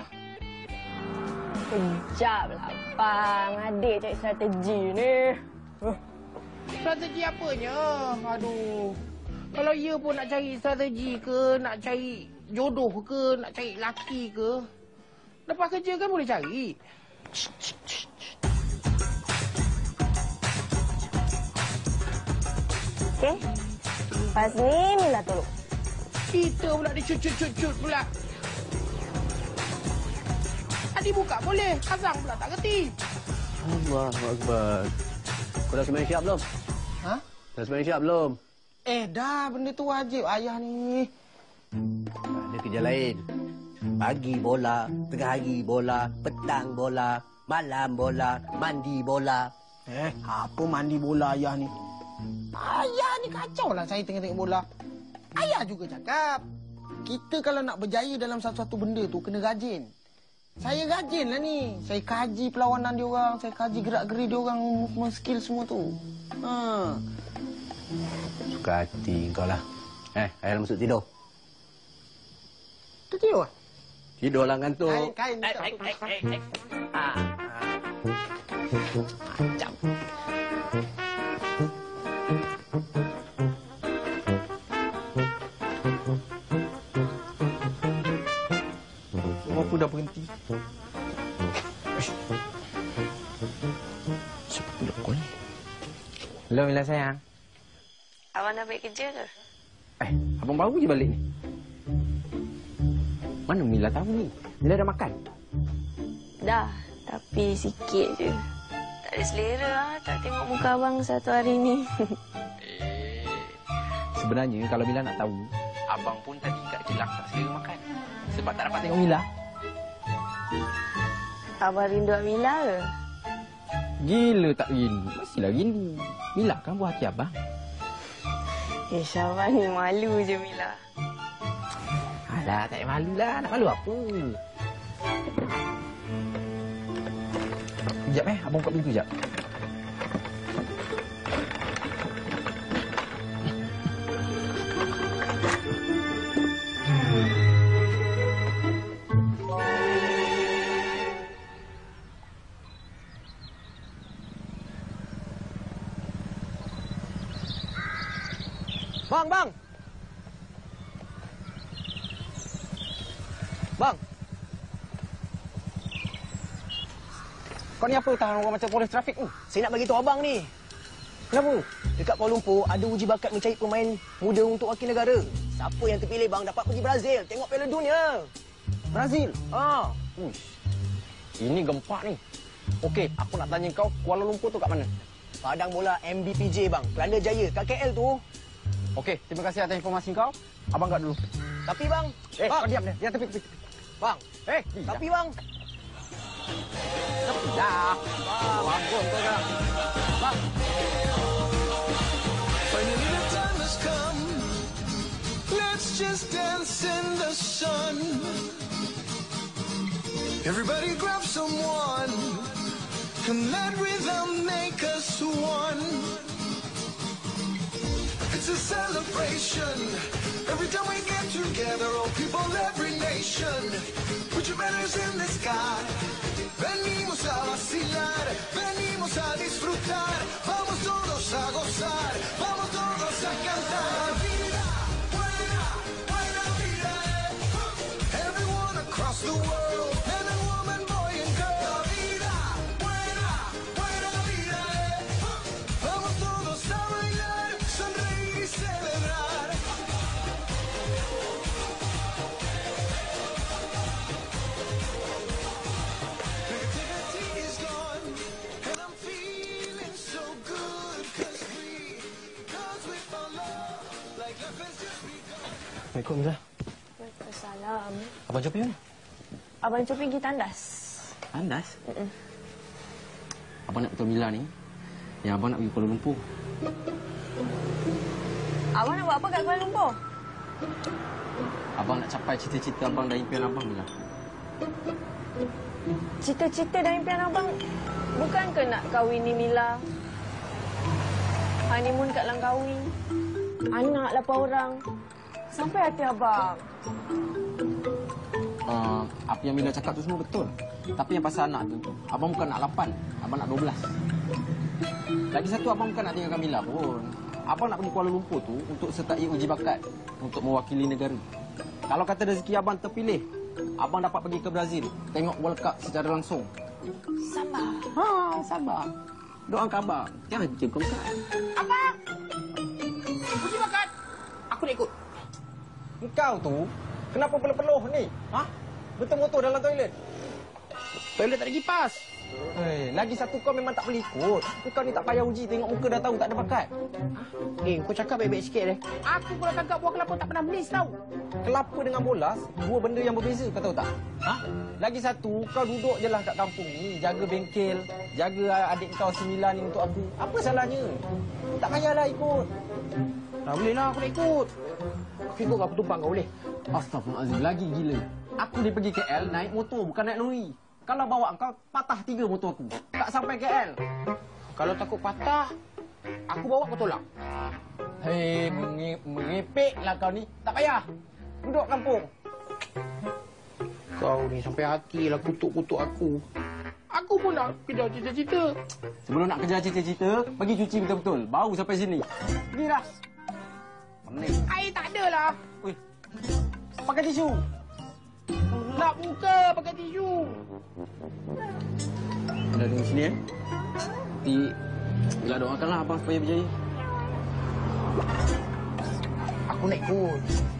Kejap lah, Abang. Adik cari strategi ni. Strategi apanya? Aduh. Kalau ia pun nak cari strategi ke, nak cari jodoh ke, nak cari laki ke, lepas kerja kan boleh cari. Okey. Lepas ni, Mila tolong. Kita pula dicut-cut-cut pula. Adik buka boleh. Azam pula tak kerti. Allahuakbar. Kau dah sembang siap belum? Ha? Dah sembang siap belum? Dah. Benda tu wajib ayah ni. Ada kerja lain. Pagi bola, tengah hari bola, petang bola, malam bola, mandi bola. Apa mandi bola ayah ni? Ayah ni kacau lah saya tengok bola. Ayah juga cakap, kita kalau nak berjaya dalam satu-satu benda tu, kena rajin. Saya rajin lah ni. Saya kaji perlawanan dia orang, saya kaji gerak-geri dia orang, movement skill semua tu. Suka hati kau lah. Ayah masuk tidur. Tu tidur? Tidur lah ngantuk. Kain. Macam. Aku dah berhenti. Siapa pula kau ni? Hello, Mila sayang. Abang dah balik kerja ke? Abang baru je balik ni. Mana Mila tahu ni? Mila dah makan? Dah, tapi sikit je. Tak ada selera lah, tak tengok muka abang satu hari ni. Sebenarnya kalau Mila nak tahu, abang pun tadi kat Jelak tak selera makan. Sebab tak dapat tengok Mila. Abang rindu Mila ke? Gila tak rindu. Mestilah rindu. Mila kan buah hati abang. Abang ni malu je Mila. Alah, tak payah malu lah. Nak malu apa? Sekejap abang buka pintu sekejap. Bang! Bang! Kau ni apa tahan orang macam polis trafik ni? Saya nak bagi tahu abang ni. Kenapa? Dekat Kuala Lumpur ada uji bakat mencari pemain muda untuk wakil negara. Siapa yang terpilih bang dapat pergi Brazil tengok Piala Dunia. Brazil? Ah. Uish. Ini gempak ni. Okey, aku nak tanya kau, Kuala Lumpur tu kat mana? Padang bola MBPJ bang. Kelana Jaya kat KL tu. Okey, terima kasih atas informasi kau. Abang kat dulu. Tapi bang. Bang. Bang. Kau diam dia. Dia tepi. Bang. Tapi bang. Dah. Bangun kau dah. Bang. Finally the time has come. Let's just dance in the sun. Everybody grab someone. And let rhythm make us one. It's a celebration. Every time we get together, all people, every nation. Put your banners in the sky. Venimos a vacilar, venimos a disfrutar. Vamos todos a gozar, vamos todos a cantar. Vida, buena, buena vida. Everyone across the world, men and women, boy and girl. Vida, buena, buena vida. Vamos todos a bailar, sonreír y celebrar. Negativity is gone, and I'm feeling so good. Cause we found love, like life has just begun. Assalamualaikum, Mila. Waalaikumsalam. Abang Copi mana? Abang Copi pergi tandas. Tandas? Abang nak betul Mila ni. Yang abang nak pergi Kuala Lumpur. Abang nak buat apa kat Kuala Lumpur? Abang nak capai cita-cita abang dan impian abang, Mila. Cita-cita dan impian abang bukan ke nak kahwini Mila? Honeymoon kat Langkawi. Anak 8 orang. Sampai hati abang. Apa yang Mila cakap tu semua betul. Tapi yang pasal anak tu, abang bukan nak 8, abang nak 12. Lagi satu, abang bukan nak tinggalkan Mila pun. Abang nak pergi Kuala Lumpur tu untuk sertai uji bakat untuk mewakili negara. Kalau kata rezeki abang terpilih, abang dapat pergi ke Brazil, tengok World Cup secara langsung. Sabar. Sabar. Doakan abang. Jangan cengkongkan. Apa? Uji bakat. Aku nak ikut. Engkau tu, kenapa peluh-peluh ni? Betul motor dalam toilet? Toilet tak ada kipas. Lagi satu, kau memang tak boleh ikut. Kau ni tak payah uji, tengok muka dah tahu tak ada bakat. Kau cakap baik-baik sikit deh. Aku kalau tangkap buah kelapa tak pernah miss tau. Kelapa dengan bolas, dua benda yang berbeza, kau tahu tak? Lagi satu, kau duduk je lah kat kampung ni, jaga bengkel, jaga adik kau si Mila ni untuk aku. Apa salahnya? Tak payahlah ikut. Tak boleh lah, aku nak ikut. Aku ikut aku tumpang kau boleh. Astaghfirullahaladzim, lagi gila. Aku ni pergi KL naik motor, bukan naik lori. Kalau bawa kau, patah 3 motor aku. Tak sampai KL. Kalau takut patah, aku bawa kau tolak. Hei, merepek lah kau ni. Tak payah. Duduk kampung. Kau ni sampai hati lah kutuk-kutuk aku. Aku pun nak kejar cita-cita. Sebelum nak kejar cita-cita, pergi cuci betul-betul. Bau sampai sini. Pergi dah. Pening. Air tak ada lah. Ui. Pakai tisu. Nak buka pakai tisu. Dah tunggu sini Nanti Mila doakanlah abang supaya berjaya. Aku Aku nak ikut.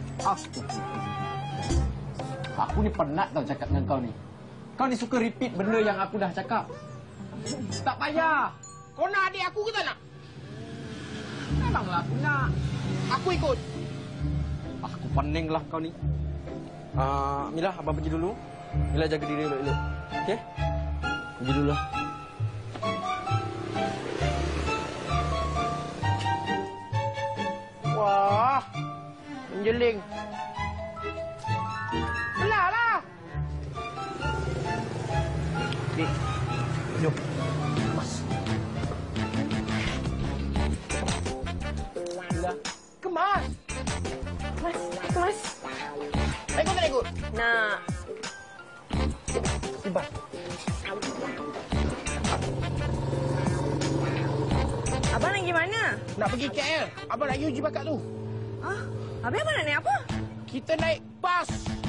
Aku ni penat tau cakap dengan kau ni. Kau ni suka repeat benda yang aku dah cakap. Tak payah. Kau nak adik aku ke tak nak? Memanglah aku nak. Aku ikut. Aku pening lah kau ni. Mila, abang pergi dulu. Mila jaga diri elok-elok. Okey? Pergi dulu lah. Wah, menjeling. Belah lah. Dik, jom. Mas. Kemas. Mas, Mas. Ikut tak ikut? Nak. Simpan. Abang nak pergi mana? Nak pergi KL. Abang nak pergi uji bakat tu. Hah? Habis abang nak naik apa? Kita naik bas.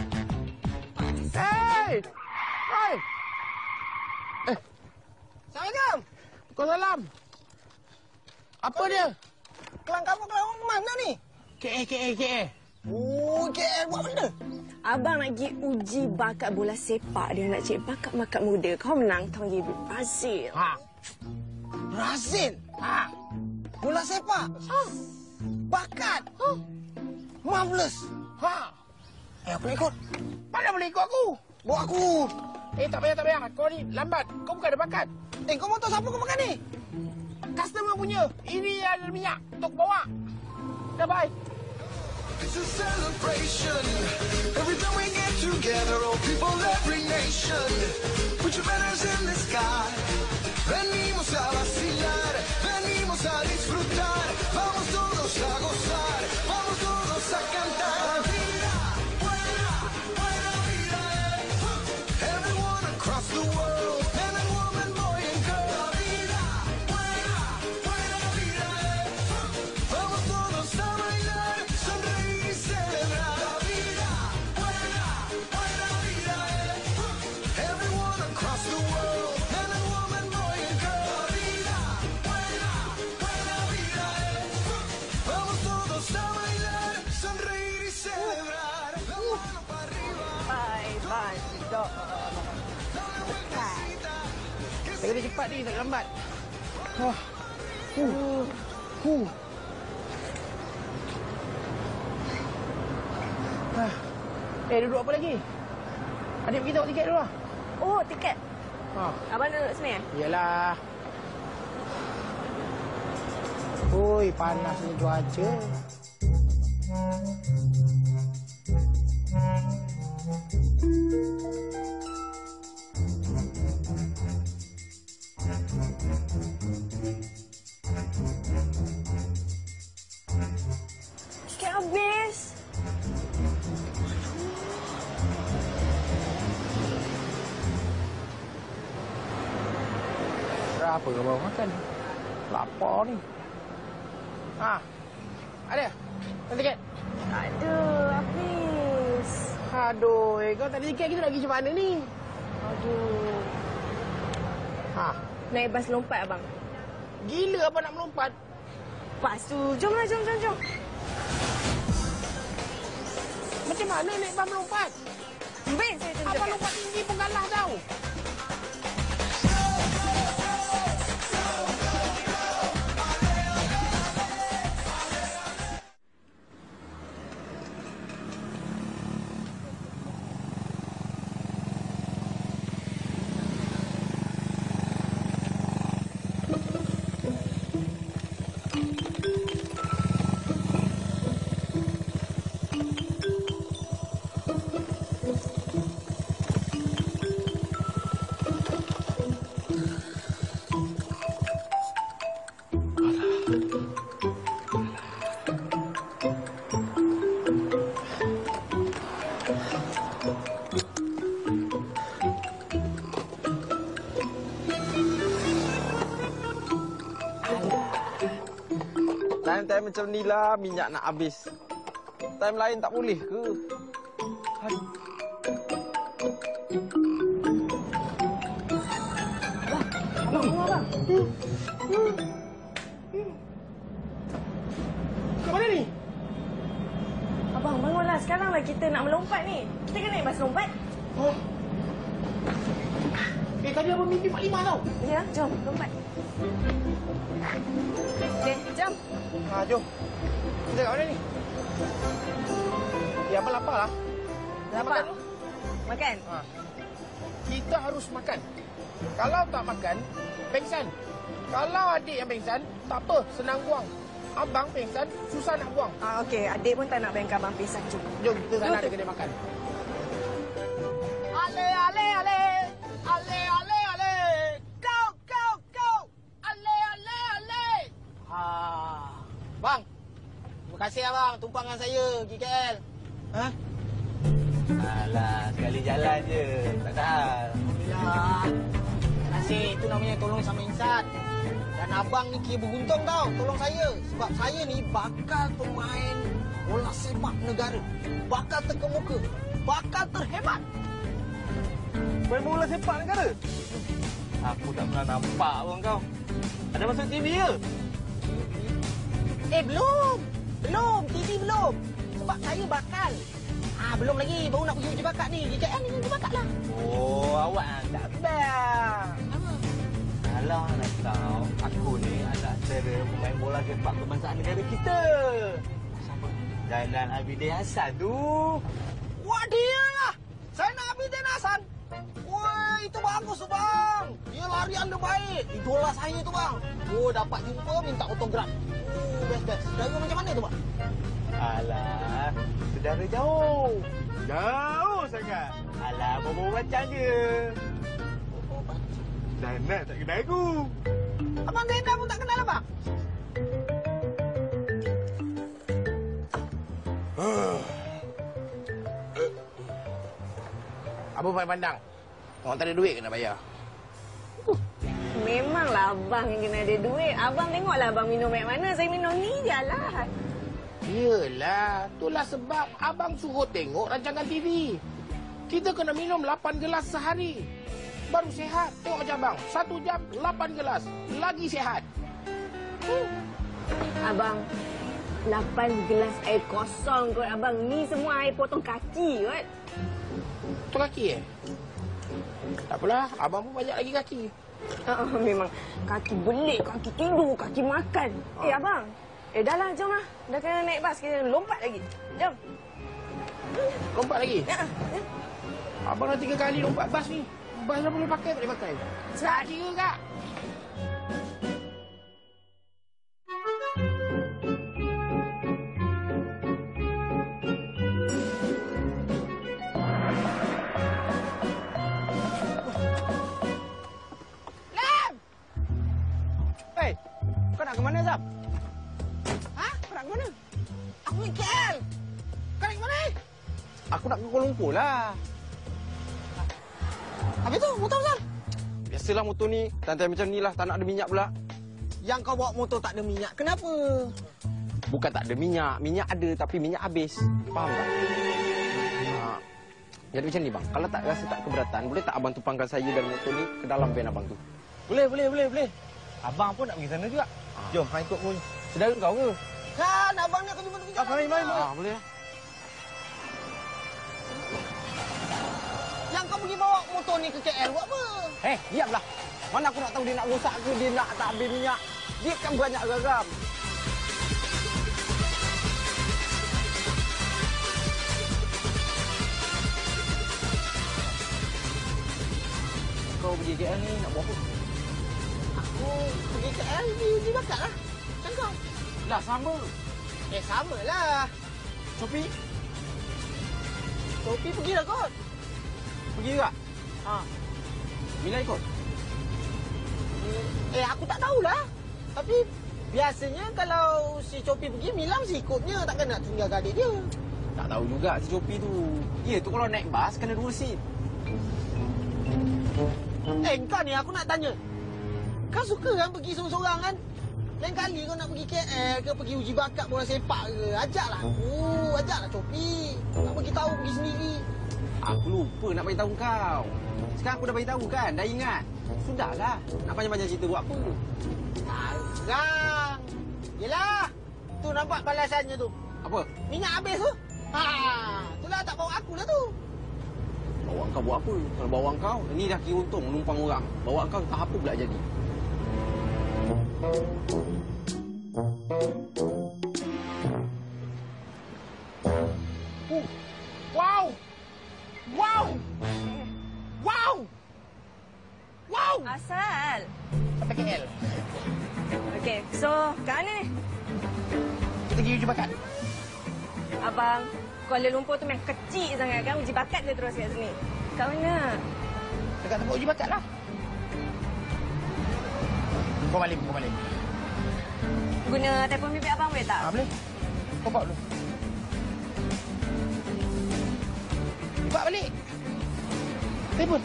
Hei! Hei! Assalamualaikum. Waalaikumsalam. Apa dia? Kelang kamu mana ni? KL. Oh, KL buat benda? Abang nak pergi uji bakat bola sepak. Dia nak cek bakat-bakat muda. Kau menang, kau pergi Brazil. Ha. Brazil? Ha. Bola sepak? Ha. Bakat? Ha. Marvelous? Ha. Aku nak ikut. Mana boleh ikut aku? Bawa aku. Tak payah. Kau ni lambat. Kau bukan ada bakat. Kau mau tahu siapa kau makan ni? Customer punya. Ini ada minyak untuk bawa. Dah bye. It's a celebration. Every time we get together, all people, every nation. Put your banners in the sky. Venimos a vacilar, venimos a disfrutar. Vamos todos a gozar, vamos todos a cantar. La vida, buena vida es. Everyone across the world, man and woman, boy and girl. La vida, buena vida es. Vamos todos a bailar, sonreír y celebrar. La vida, buena vida es. Everyone across the world, man and woman, boy and girl. La vida, buena vida es. Vamos todos a bailar, sonreír y celebrar. La mano para arriba. Bye. Stop. Saya kena cepat ni, tak lambat. Duduk apa lagi? Adik pergi tengok tiket dulu lah. Oh, tiket. Abang duduk sini eh? Yalah. Oi, panas ni cuaca. Tiket habis. Apa kau bawa makan? Lapar ni. Ada? Tiket? Ada, habis. Aduh, kau tak ada tiket, kita nak pergi macam mana ni? Aduh. Naik bas lompat abang. Gila apa nak melompat? Bas tu. Jomlah, jom. Macam mana naik bas melompat? Ben, saya tunjukkan. Abang lompat tinggi pun kalah tau. Time macam ni lah minyak nak habis. Time lain tak boleh ke? Aduh. Abang. Ke mana ni? Abang, bangunlah. Sekaranglah kita nak melompat ni. Kita kena naik bas lompat. Oh. Tadi abang mimpi Pak Lima tau. Ya, jom. Lompat. Okey, jom. Jom. Kita kat mana ni? Ya, abang lapar lah. Lapar? Makan? Kita harus makan. Kalau tak makan, pengsan. Kalau adik yang pengsan, tak apa, senang buang. Abang pengsan, susah nak buang. Okey, adik pun tak nak bayangkan abang pingsan. Jom, kita sana ada kedai makan. Ale, ale, ale. Ale, ale, ale. Kau, kau, kau. Ale, ale, ale. Bang, terima kasih abang tumpangan saya pergi KL. Ha? Alah, sekali jalan je. Tak ada hal. Alhamdulillah. Terima kasih. Itu namanya tolong sama insan. Dan abang ni kira beruntung tau. Tolong saya. Sebab saya ni bakal pemain bola sepak negara. Bakal terkemuka. Bakal terhebat. Main bola sepak negara? Aku tak pernah nampak pun kau. Ada masuk TV ke? Belum. Belum. TV belum. Sebab saya bakal. Belum lagi. Baru nak pergi uji bakat ni. GKL ni uji bakat lah. Oh, awak tak best. Apa? Alah, nak tahu. Aku ni anak saudara pemain bola sepak kebangsaan negara kita. Siapa? Zainal Abidin Hassan tu. Wah, dia lah. Saya nak Abidin Hassan. Woi, itu bagus tu bang. Dia larian dia baik. Idola saya tu bang. Dapat jumpa minta autograf. Best. Saudara macam mana tu bang? Alah, saudara jauh. Jauh sangat. Alah, bawa macam je. Zainal tak kenal aku. Abang Zainal pun tak kenal abang? Apa pandang? Orang tak ada duit kena bayar. Memanglah abang yang kena ada duit. Abang tengoklah abang minum air mana. Saya minum ni je lah. Yelah, itulah sebab abang suruh tengok rancangan TV. Kita kena minum 8 gelas sehari. Baru sihat. Tengok macam abang. 1 jam, 8 gelas. Lagi sihat. Abang, 8 gelas air kosong kot abang. Ni semua air potong kaki kot. Potong kaki Tak apalah, abang pun banyak lagi kaki. Memang kaki belik, kaki tidur, kaki makan. Abang. Dah lah, jom lah. Dah kena naik bas, kita lompat lagi. Jom. Lompat lagi? Ya. Abang dah 3 kali lompat bas ni. Bas dah boleh pakai, tak boleh pakai. Tak kira kak. Kau nak ke mana, Zam? Kau nak ke mana? Aku pergi KL. Kau nak ke mana? Aku nak ke Kuala Lumpur lah. Habis tu, motor Zal? Biasalah motor ni. Tantai macam ni lah. Tak nak ada minyak pula. Yang kau bawa motor tak ada minyak. Kenapa? Bukan tak ada minyak. Minyak ada tapi minyak habis. Faham tak? Jadi macam ni bang. Kalau tak rasa tak keberatan, boleh tak abang tumpangkan saya dan motor ni ke dalam van abang tu? Boleh. Abang pun nak pergi sana juga. Jom, kau ikut pun. Saudara kau ke? Kan, abang ni aku jumpa pergi jalan. Mari. Boleh lah. Yang kau pergi bawa motor ni ke KL buat apa? Diamlah. Mana aku nak tahu dia nak rosak ke, dia nak tak habis minyak. Dia kan banyak garam. Kau pergi KL ni nak buat apa? Aku pergi KL ni uji bakat lah. Macam kau. Lah, sama. Sama lah. Sopi? Sopi pergilah kot. Pergi juga? Mila ikut? Aku tak tahulah. Tapi biasanya kalau si Copi pergi, Mila mesti ikutnya. Takkan nak tinggalkan adik dia. Tak tahu juga si Copi tu. Ya, tu kalau naik bas kena 2 seat. Kau ni aku nak tanya. Kau suka kan pergi sorang-sorang kan? Lain kali kau nak pergi KL ke pergi uji bakat bola sepak ke, ajaklah aku. Ajaklah Copi. Tak bagi tahu pergi sendiri. Aku lupa nak bagi tahu kau. Sekarang aku dah bagi tahu kan? Dah ingat. Sudahlah. Nak panjang-panjang cerita buat apa? Sekarang. Yelah. Tu nampak balasannya tu. Apa? Minyak habis tu. Itulah tak bawa aku lah tu. Bawa kau buat apa? Kalau bawa kau, ini dah kira untung menumpang orang. Bawa kau entah apa pula jadi. Wow! Wow! Wow! Wow! Asal. Sampai KL. Okey, so kat mana ni? Kita pergi uji bakat. Abang, Kuala Lumpur tu memang kecil sangat kan? Uji bakat je terus kat sini. Kat mana? Dekat tempat uji bakat lah. Kau balik. Guna telefon bimbit abang boleh tak? Boleh. Kau bawa dulu. Buka balik. Telefon.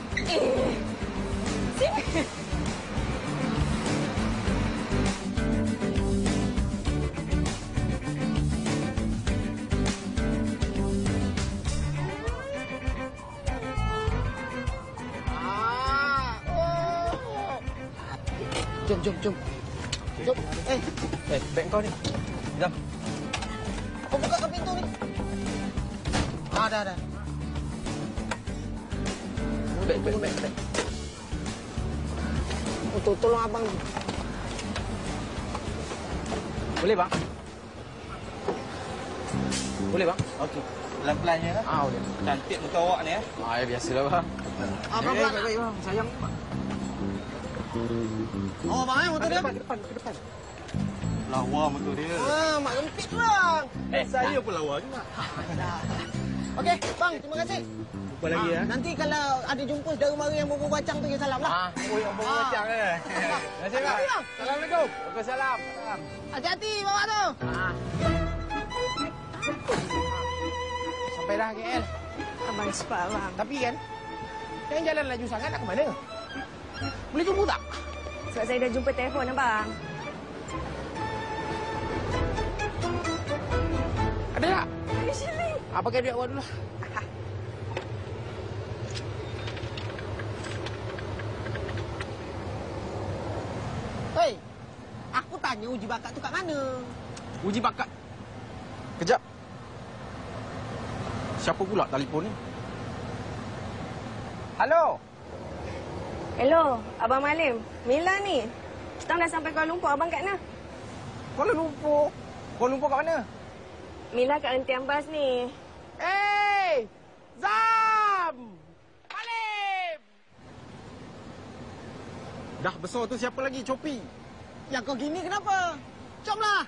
Sini. Jom. Beg kau ni. Jom. Kau buka ke pintu ni? Dah. Beg. Tolong abang. Boleh bang? Boleh bang? Okey. Pelan-pelannya lah. Boleh. Cantik muka awak ni ya. Biasalah bang. Baik bang. Sayang. Oh, bang, motor dia. Ke depan. Lawa motor dia. Mak gempit bang. Saya pun lawa juga. Okey, bang, terima kasih. Jumpa lagi ya. Nanti kalau ada jumpa saudara mara yang bubur bacang tu, salam lah. Yang bawa macam eh. Terima kasih bang. Assalamualaikum. Waalaikumsalam. Hati-hati bawa tu. Sampai dah KL. Abang cepat abang. Tapi kan, yang jalan laju sangat nak ke mana? Boleh tunggu tak? Sebab saya dah jumpa telefon abang. Ada tak? Actually. Pakai duit awak dulu. Hei, aku tanya uji bakat tu kat mana? Uji bakat. Kejap. Siapa pula telefon ni? Halo. Hello, Abang Malim. Mila ni. Kita dah sampai Kuala Lumpur. Abang kat mana? Kuala Lumpur. Kuala Lumpur kat mana? Mila kat hentian bas ni. Hey! Zam! Malim! Dah besar tu siapa lagi? Copi. Yang kau gini kenapa? Comlah.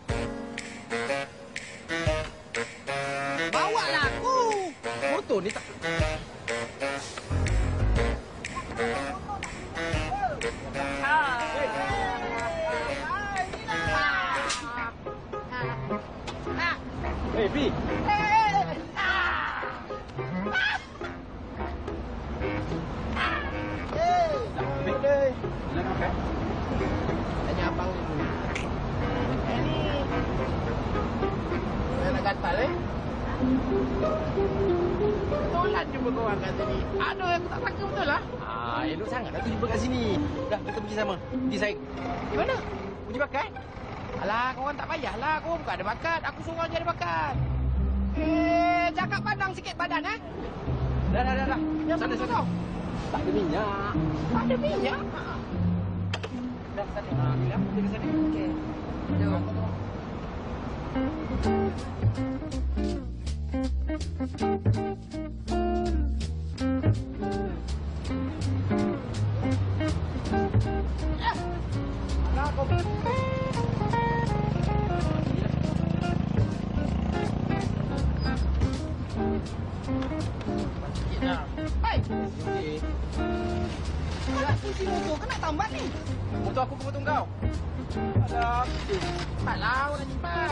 Bawa lah aku. Motor ni tak... Hey, Pi. Tanya abang dulu. Ini nak gatal Betulan jumpa kau orang kat sini. Aduh, aku tak sangka betul lah. Elok sangat dah tu jumpa kat sini. Dah, kita pergi sama. Pergi saya. Di mana? Uji bakat. Alah, korang tak payahlah. Korang bukan ada bakat. Aku suruh je ada bakat. Cakap pandang sikit badan, Dah. Yang Sana. kau. Tak ada minyak. Tak ada minyak? Dah, sana. Bila pergi ke sana. Okey. Jom. Alah, kau. Hai. Alah, kunci motor kan nak tambat ni. Motor aku ke motor kau? Alah. Cepatlah, orang cepat.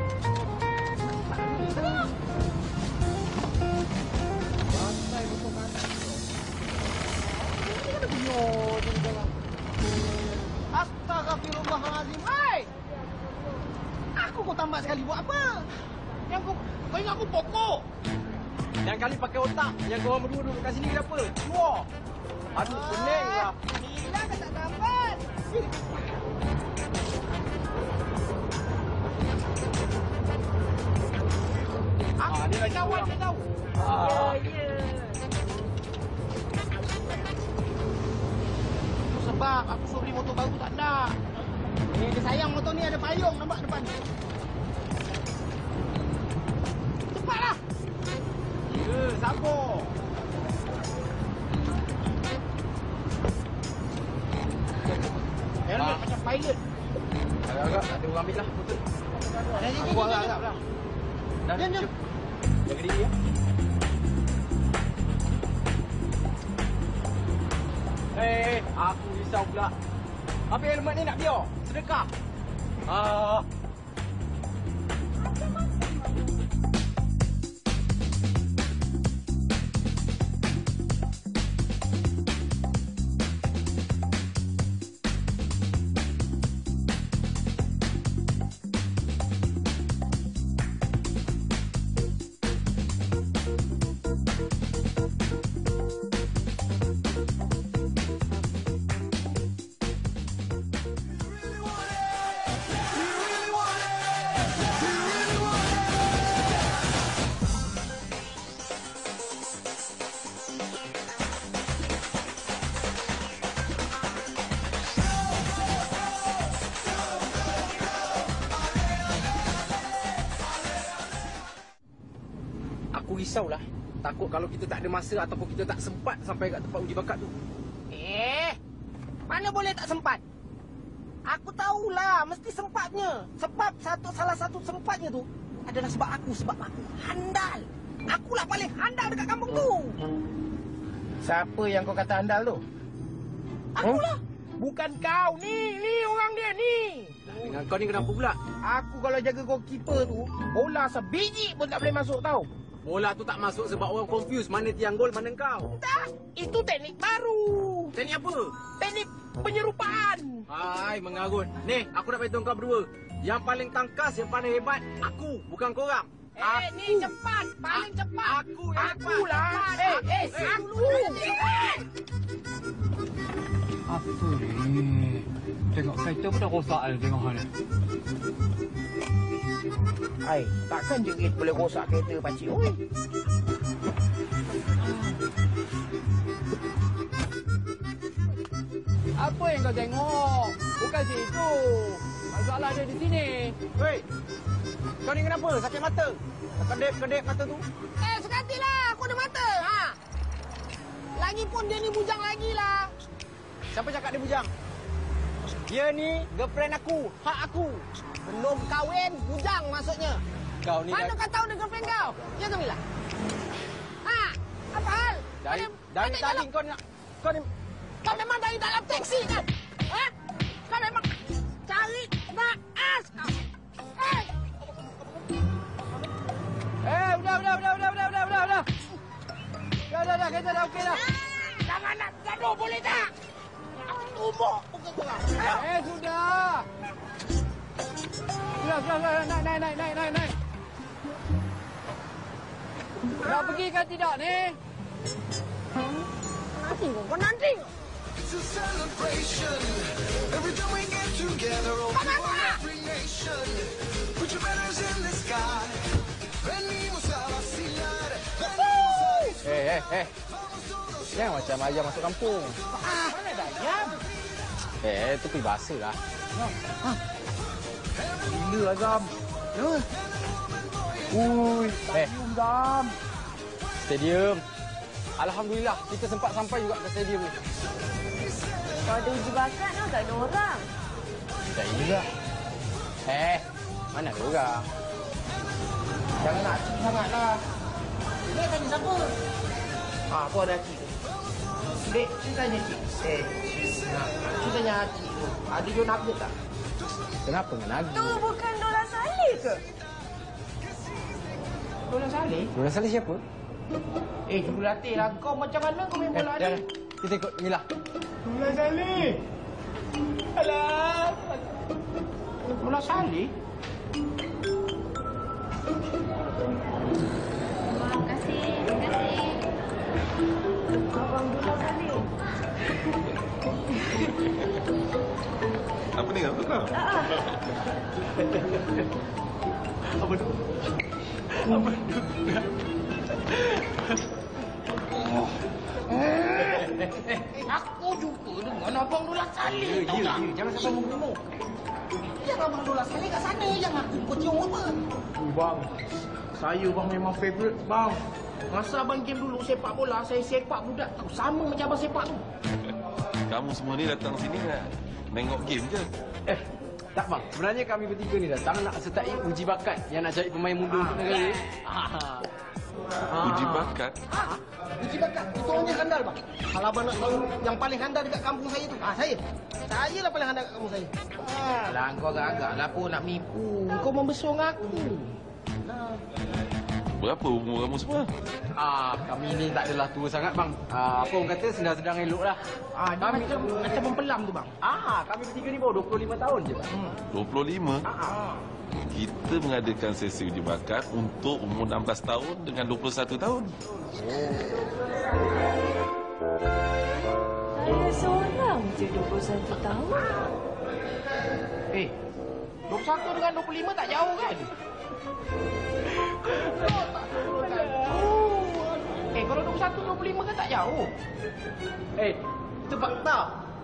Santai motor kanan. Ini kan ada bunyo je di dalam. Astagfirullahalazim. Hai. Aku kau tambat sekali buat apa? Yang kau ingat aku pokok. Yang kali pakai otak. Yang korang berdua duduk kat sini kenapa? Keluar. Aduh, pening lah. Hilang kan tak dapat. Aku ni kawan dia tahu. Ya. Sebab aku suruh beli motor baru tak nak. Dia sayang motor ni ada payung nampak depan. Cepatlah. Ya, sabar. Helmet macam pilot. Agak-agak ada orang ambil lah motor. Aku agak-agak lah. Jom. Jaga diri ya. Aku risau pula. Apa helmet ni nak biar? Sedekah. Aku risaulah. Takut kalau kita tak ada masa ataupun kita tak sempat sampai kat tempat uji bakat tu. Mana boleh tak sempat? Aku tahulah mesti sempatnya. Sebab salah satu sempatnya tu adalah sebab aku handal. Akulah paling handal dekat kampung tu. Siapa yang kau kata handal tu? Akulah. Bukan kau. Ni orang dia ni. Dengan kau ni kenapa pula? Aku kalau jaga goalkeeper tu, bola sebiji pun tak boleh masuk tau. Bola tu tak masuk sebab orang confuse mana tiang gol mana kau. Tak, itu teknik baru. Teknik apa? Teknik penyerupaan. Hai, mengarut. Ni, aku nak beritahu kau berdua. Yang paling tangkas, yang paling hebat, aku, bukan korang. Ni cepat, paling cepat. Aku yang Akulah. Aku. Apa ni? Tengok kereta pun dah rosak dah tengok ni. Hai, takkan jengit boleh rosak kereta pakcik, oi. Apa yang kau tengok? Bukan situ. Masalah dia di sini. Hei, kau ni kenapa? Sakit mata? Kedip mata tu? Sekatilah. Aku ada mata. Lagipun dia ni bujang lagi lah. Siapa cakap dia bujang? Dia ni girlfriend aku, hak aku. Belum kahwin, bujang maksudnya. Kau ni Mana kau tahu dia girlfriend kau? Ya ke Mila? Apa hal? Dari tadi kau ni... Kau memang dari dalam teksi kan? Kau memang cari naas kau. Udah. Dah, kereta dah okey dah. Jangan nak gaduh boleh tak? Aku tumbuk muka korang. Sudah. Naik. Nak pergi ke tidak ni? Kau nanti. It's a celebration. Every time we get together, all people, every nation. Put your banners in the sky. Venimos a vacilar. Jangan macam ayam masuk kampung. Mana ada ayam? Itu peribahasa lah. Gila Azam. Stadium, Zam. Stadium. Alhamdulillah, kita sempat sampai juga ke stadium ni. Kalau ada uji bakat tu, tak ada orang. Tak juga. Mana ada orang? Jangan nak cik sangatlah. Dek tanya siapa? Tu ada cik tu. Dek, cik tanya cik. Cik tanya cik tu. Ada you nugget tak? Kenapa dengan Nagi? Tu bukan Dola Saleh ke? Dola Saleh? Dola Saleh siapa? Cuba latih lah. Kau macam mana kau main bola ni? Kita ikut Mila. Dola Saleh? Alah. Dola Saleh? Terima kasih. Abang Dola Saleh. Apa ni? Apa kau? Apa tu? Aku jumpa dengan Abang Dola Saleh. Tahu tak? Jangan sampai mengumur. Yang Abang Dola Saleh kat sana. Yang aku kau cium apa? Bang, saya bang memang favourite bang. Masa abang game dulu sepak bola, saya sepak budak tu. Sama macam abang sepak tu. Kamu semua ni datang sini nak tengok game je? Tak bang, sebenarnya kami bertiga ni datang nak sertai uji bakat yang nak cari pemain muda untuk negara. Uji bakat? Uji bakat. Itu orang yang handal, bang. Kalau abang nak tahu yang paling handal dekat kampung saya tu, saya. Saya lah paling handal dekat kampung saya. Alah, kau agak-agak lah pun nak menipu. Kau membesong aku. Berapa umur kamu semua? Kami ni tak adalah tua sangat bang. Apa orang kata sedang-sedang elok lah. Kami macam mempelam tu bang. Kami bertiga ni baru 25 tahun je bang. 25? Kita mengadakan sesi uji bakat untuk umur 16 tahun dengan 21 tahun. Saya seorang je 21 tahun. 21 dengan 25 tak jauh kan? Kalau 21, 25 kan tak jauh. Itu fakta.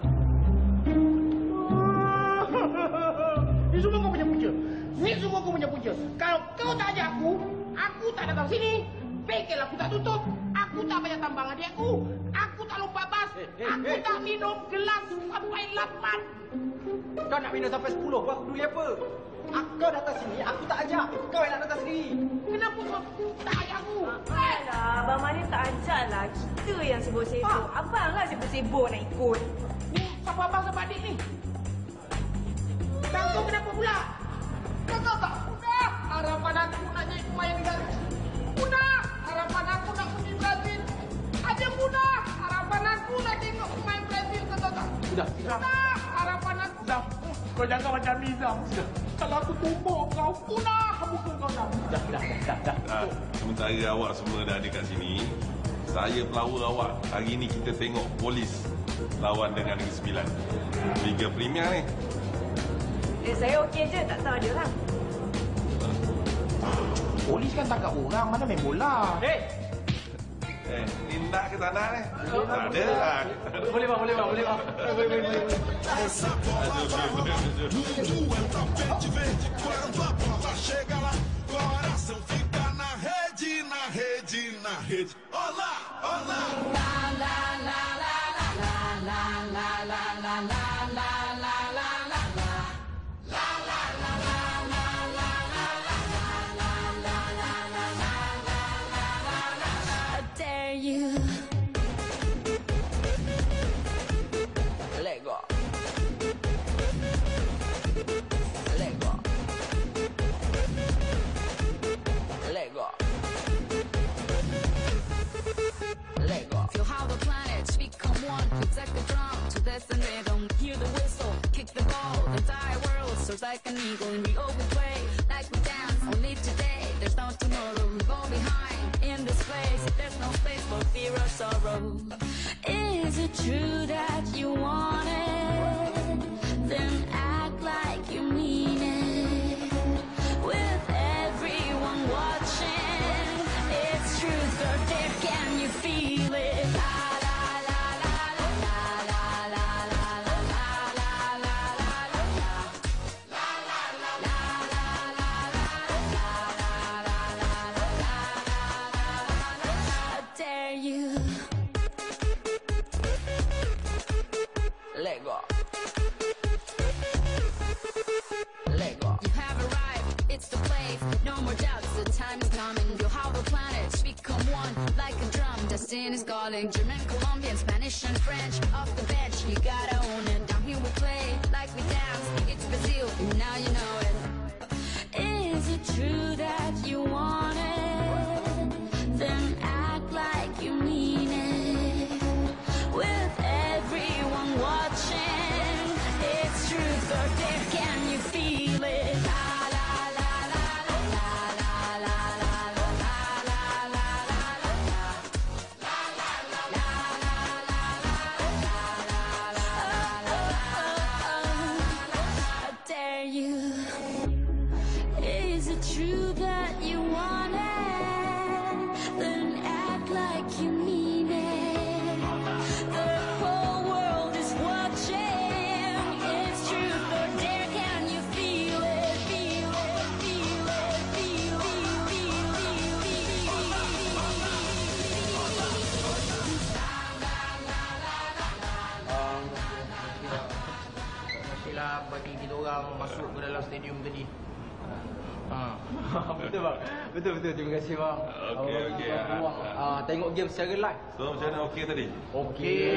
Ini semua kau punya punca. Ini semua kau punya punca. Kalau kau tak ajak aku tak datang sini. Bengkel aku tak tutup. Aku tak bayar tambang adik aku. Aku tak lompat bas. Aku tak minum gelas sampai 8. Kau nak minum sampai 10, kau peduli apa? Kau datang sini, aku tak ajak. Kau yang nak datang sendiri. Kenapa kau tak ajak aku? Alah, Abang Malik tak ajak lah. Kita yang sibuk-sibuk. Abang lah sibuk-sibuk nak ikut. Ni, siapa abang sama adik ni? Dan kau kenapa pula? Kau tahu tak? Sudah, harapan aku nak jadi pemain negara. Sudah, harapan aku nak pergi Brazil. Ada mudah, harapan aku nak tengok pemain Brazil. Kau tahu tak? Sudah, harapan aku. Sudah, kau jangan macam Nizam. Sudah. Kalau aku tumbuk kau, punah muka kau dah. Dah. Sementara awak semua dah ada kat sini, saya pelawar awak. Hari ni kita tengok Polis lawan dengan Negeri Sembilan. Liga Premier ni. Saya okey je, tak tahu ada orang. Polis kan tangkap orang, mana main bola. Ni nak ke tak nak ni? Tak ada lah. Boleh bang. Boleh. Tudo é tapete verde quando a bola chega lá. Coração fica na rede, na rede, na rede. Olá, olá. La la la la la la la la la la la la la la la. La la la la la la la la la la la. I dare you. Let go. Let go. Let go. Let go. Feel how the planets become one. Protect the drum to this and rhythm. Hear the whistle, kick the ball. The entire world soars like an eagle, and we always play like we dance. Only today, there's no tomorrow. We go behind in this place. There's no space for fear or sorrow. Is it true that you want it? Then act like you mean it. With everyone watching, it's truth or dare. Can you feel it? La la la la la la la la la la la la la. La la la la la la la la. I dare you. Let go. Let go. You have arrived, it's the place. No more doubts, the time is coming. You'll have the planets become one like a drum. Destiny's calling. German, Colombian, Spanish, and French. Off the bench, you gotta own it. Down here we play like we dance. It's Brazil, now you know it. Is it true that you want it? Then act like you mean it. With everyone watching, it's truth or dare. Can you feel it? La la la la la la la la la la la la. La la la la la la la. I dare you. Is it true that like you mean it. The whole world is watching. It's truth or dare. Can you feel it? Feel it? Feel it? Feel Masihlah bagi kita orang masuk ke dalam stadium tadi. Betul bang. Betul. Terima kasih bang. Okey. Tengok game secara live. So macam mana okey tadi? Okey.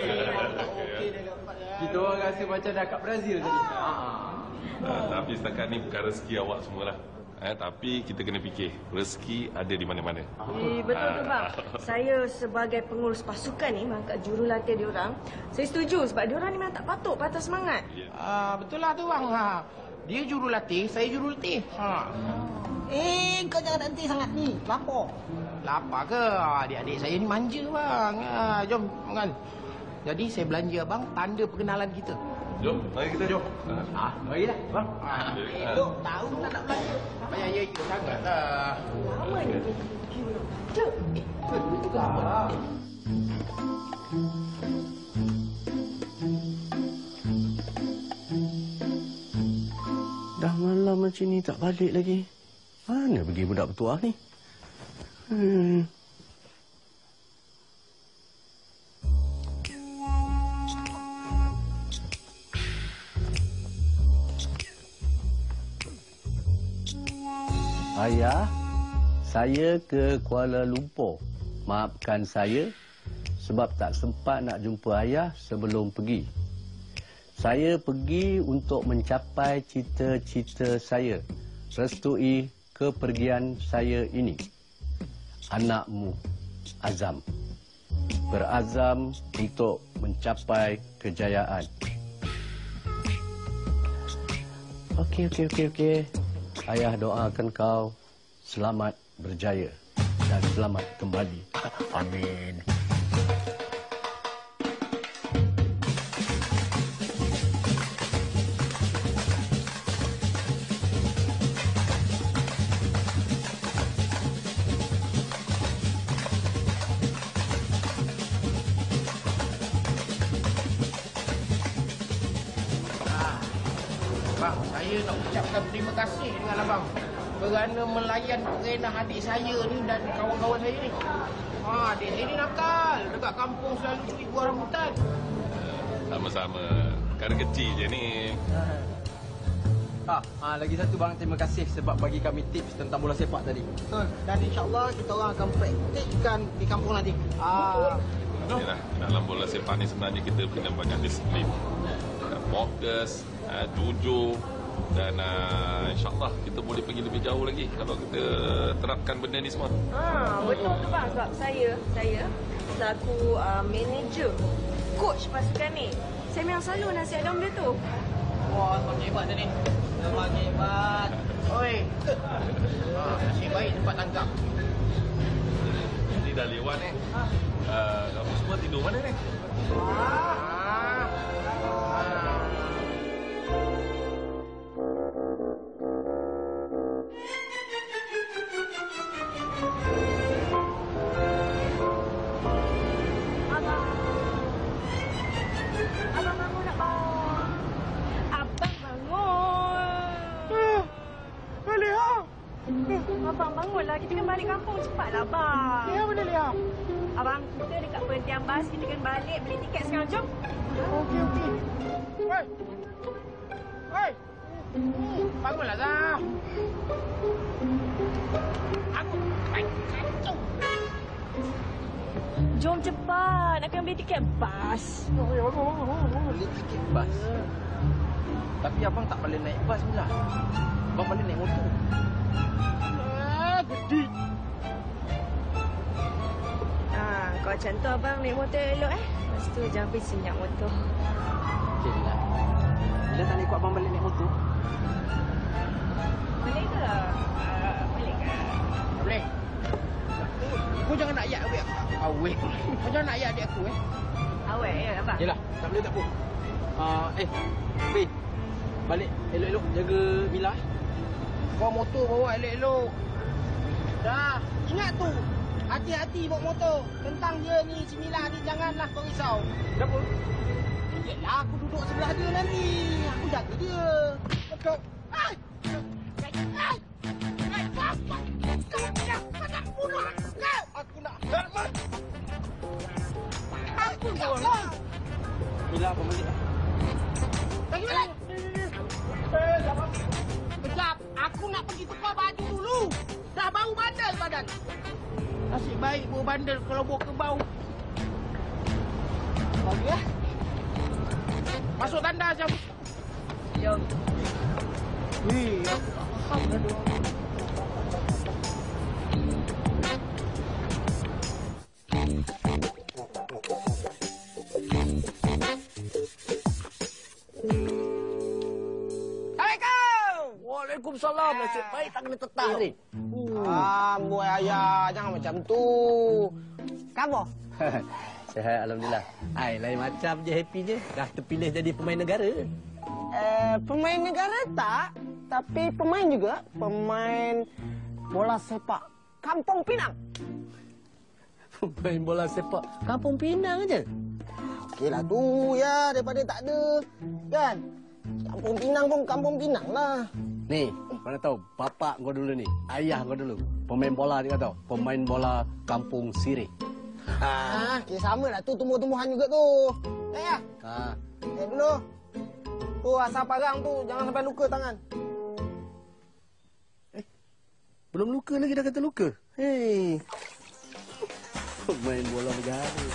Kita orang rasa macam dah kat Brazil tadi. Tapi setakat ni bukan rezeki awak semualah. Tapi kita kena fikir rezeki ada di mana-mana. Betul tu bang. Saya sebagai pengurus pasukan ni, mangkat jurulatih diorang, saya setuju sebab diorang ni memang tak patah semangat. Betul lah tu bang. Dia jurulatih, saya jurulatih. Kau jangan nanti sangat ni. Lapar. Lapar ke? Adik-adik saya ni manja bang. Jom kan. Jadi saya belanja abang tanda perkenalan kita. Jom, mari kita jom. Marilah bang. Duk, tahu tak nak belanja. Tak payah ya sangatlah. Lama ni. Jom. Itu ke apa? Dah malam macam ni tak balik lagi. Mana pergi budak bertuah ni? Ayah, saya ke Kuala Lumpur. Maafkan saya sebab tak sempat nak jumpa ayah sebelum pergi. Saya pergi untuk mencapai cita-cita saya. Restui kepergian saya ini. Anakmu, Azam. Berazam untuk mencapai kejayaan. Okey. Ayah doakan kau selamat berjaya dan selamat kembali. Amin. Bang, saya nak ucapkan terima kasih dengan abang kerana melayan kerenah adik saya ni dan kawan-kawan saya ni. Adik saya ni nakal. Dekat kampung selalu curi buah rambutan. Sama-sama. Perkara kecil je ni. Lagi satu bang, terima kasih sebab bagi kami tips tentang bola sepak tadi. Betul. Dan insyaAllah kita orang akan praktikkan di kampung nanti. Yalah, dalam bola sepak ni sebenarnya kita kena banyak disiplin. Fokus, jujur dan insyaAllah kita boleh pergi lebih jauh lagi kalau kita terapkan benda ni semua. Betul tu bang, sebab saya selaku manager, coach pasukan ni, saya memang selalu nasihat dia benda tu. Wah, memang hebat dia ni. Memang hebat. Oi. Nasib baik tempat tangkap. Ini dah lewat ni. Kamu semua tidur mana ni? Abang bangun nak bang. Abang bangun. Balik ah. Abang bangunlah, kita kan balik kampung cepatlah abang. Ya, mana Lia? Abang, kita dekat perhentian bas, kita kena balik beli tiket sekarang, jom. Okey. Hei. Bangunlah Zah. Aku kacau. Jom cepat, nak kena beli tiket bas. Beli tiket bas? Tapi abang tak boleh naik bas pula. Abang boleh naik motor. Gede. Kalau macam tu abang naik motor elok Lepas tu jangan pergi senyap motor. Okey lah. Bila tak nak ikut abang balik naik motor? Boleh ke? Boleh ke? Tak boleh. Kau jangan nak ayat awek. Kau jangan nak ayat adik aku Awek ya abang? Yelah, tak boleh tak apa. Weh. Balik elok-elok jaga Mila. Bawa motor bawa elok-elok. Dah, ingat tu. Hati-hati bawa motor. Tentang dia ni, si Mila ni, janganlah kau risau. Kenapa? Yelah, aku duduk sebelah dia nanti. Aku jaga dia. Betul. Hai! Aku nak Herman. Aku nak. Mila, apa balik? Bagi balik. Kejap. Aku nak pergi tukar baju dulu. Dah bau bandel badan. Nasib baik bau bandel kalau bau kebau. Bagi ya. Masuk tanda jam. Jom. Wih, aku tak faham dah dia. Waalaikumsalam. Nasib baik tak kena tetap ni. Amboi ayah, jangan macam tu. Kamu? Sihat, Alhamdulillah. Ai, lain macam je happy je. Dah terpilih jadi pemain negara. Pemain negara tak, tapi pemain juga. Pemain bola sepak Kampung Pinang. Pemain bola sepak Kampung Pinang aja. Okeylah tu ya, daripada tak ada. Kan? Kampung Pinang pun Kampung Pinang lah. Ni, mana tahu bapak kau dulu ni, ayah kau dulu. Pemain bola ni kau tahu. Pemain bola Kampung Sirih. Sama lah tu, tumbuh-tumbuhan juga tu. Ya. Dulu. Tu asal parang tu, jangan sampai luka tangan. Belum luka lagi dah kata luka. Hei. Pemain bola negara.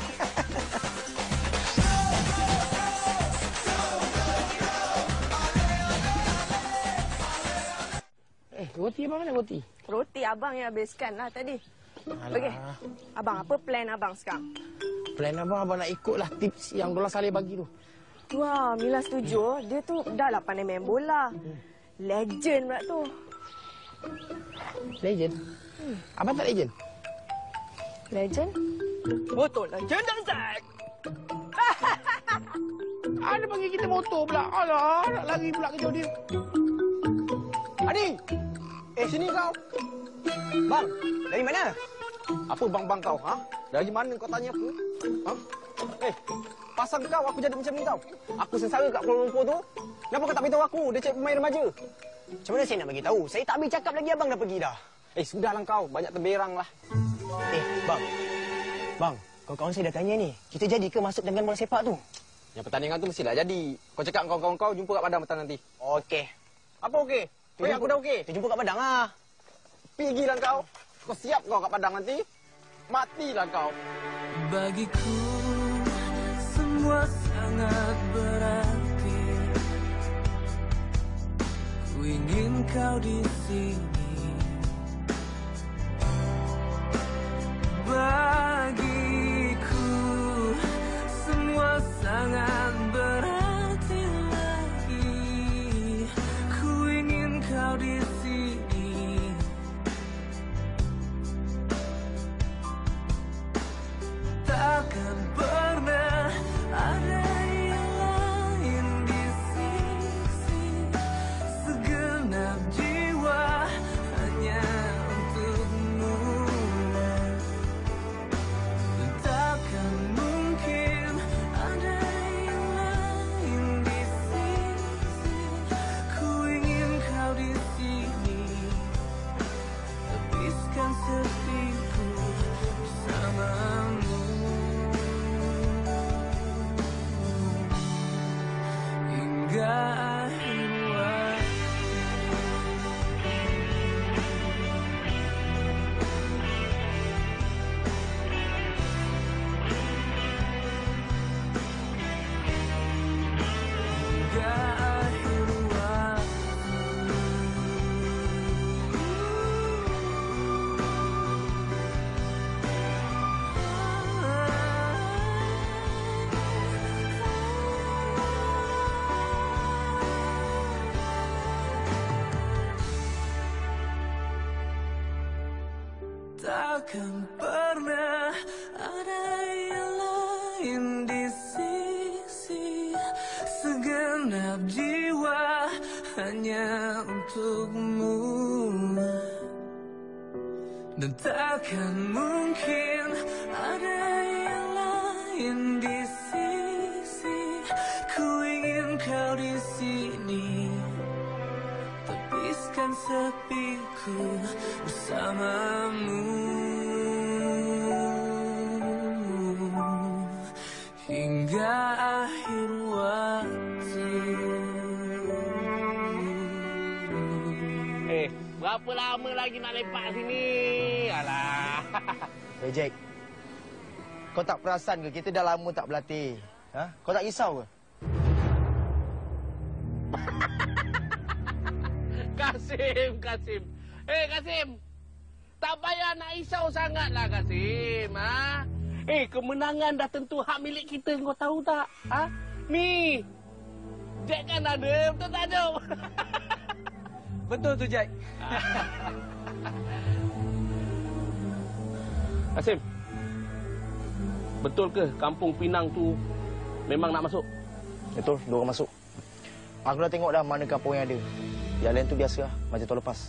Roti abang mana roti? Roti abang yang habiskan lah tadi. Okey. Abang, apa plan abang sekarang? Plan abang nak ikutlah tips yang Dola Saleh bagi tu. Wah, Mila setuju. Dia tu dah lah pandai main bola. Legend pula tu. Legend? Abang tak legend? Legend? Betul, legend dan Zack. Ada panggil kita motor pula. Alah, nak lari pula kejar dia. Adi! Sini kau. Bang, dari mana? Apa bang-bang kau, ha? Dari mana kau tanya aku? Ha? Pasal kau aku jadi macam ni tau. Aku sengsara kat Kuala Lumpur tu. Kenapa kau tak beritahu aku? Dia cek pemain remaja. Macam mana saya nak bagi tahu? Saya tak habis cakap lagi abang dah pergi dah. Sudahlah kau. Banyak terberang lah. Bang. Bang, kawan-kawan saya dah tanya ni. Kita jadi ke masuk dengan bola sepak tu? Yang pertandingan tu mestilah jadi. Kau cakap kawan-kawan kau jumpa kat Padang petang nanti. Okey. Apa okey? Aku dah okey. Kita jumpa kat Padang lah. Pergilah kau. Kau siap kau kat Padang nanti. Matilah kau. Bagiku semua sangat berarti. Ku ingin kau di sini. Bagiku semua sangat berarti lagi. Ku ingin kau di sini. Takkan pernah ada yang lain di sisi. Segenap jiwa hanya untukmu. Takkan mungkin ada yang lain di sisi. Ku ingin kau di sini. Habiskan sepiku bersamamu. Hingga akhir waktu. Hingga akhir takkan pernah ada yang lain di sisi. Segenap jiwa hanya untukmu. Dan takkan mungkin ada yang lain di sisi. Ku ingin kau di sini, tepiskan sepiku bersamamu hingga akhir waktu. Berapa lama lagi nak lepak sini? Alah. Hey Jack, kau tak perasan ke kita dah lama tak berlatih? Ha? Kau tak risau ke? Kasim. Kasim. Tak payah nak risau sangatlah Kasim. Ha? Kemenangan dah tentu hak milik kita, kau tahu tak? Ha? Ni. Jack kan ada, betul tak Jom? Betul tu, Jack. Kasim. Betul ke Kampung Pinang tu memang nak masuk? Betul, diorang masuk. Aku dah tengok dah mana kampung yang ada. Yang lain tu biasa lah, macam tahun lepas.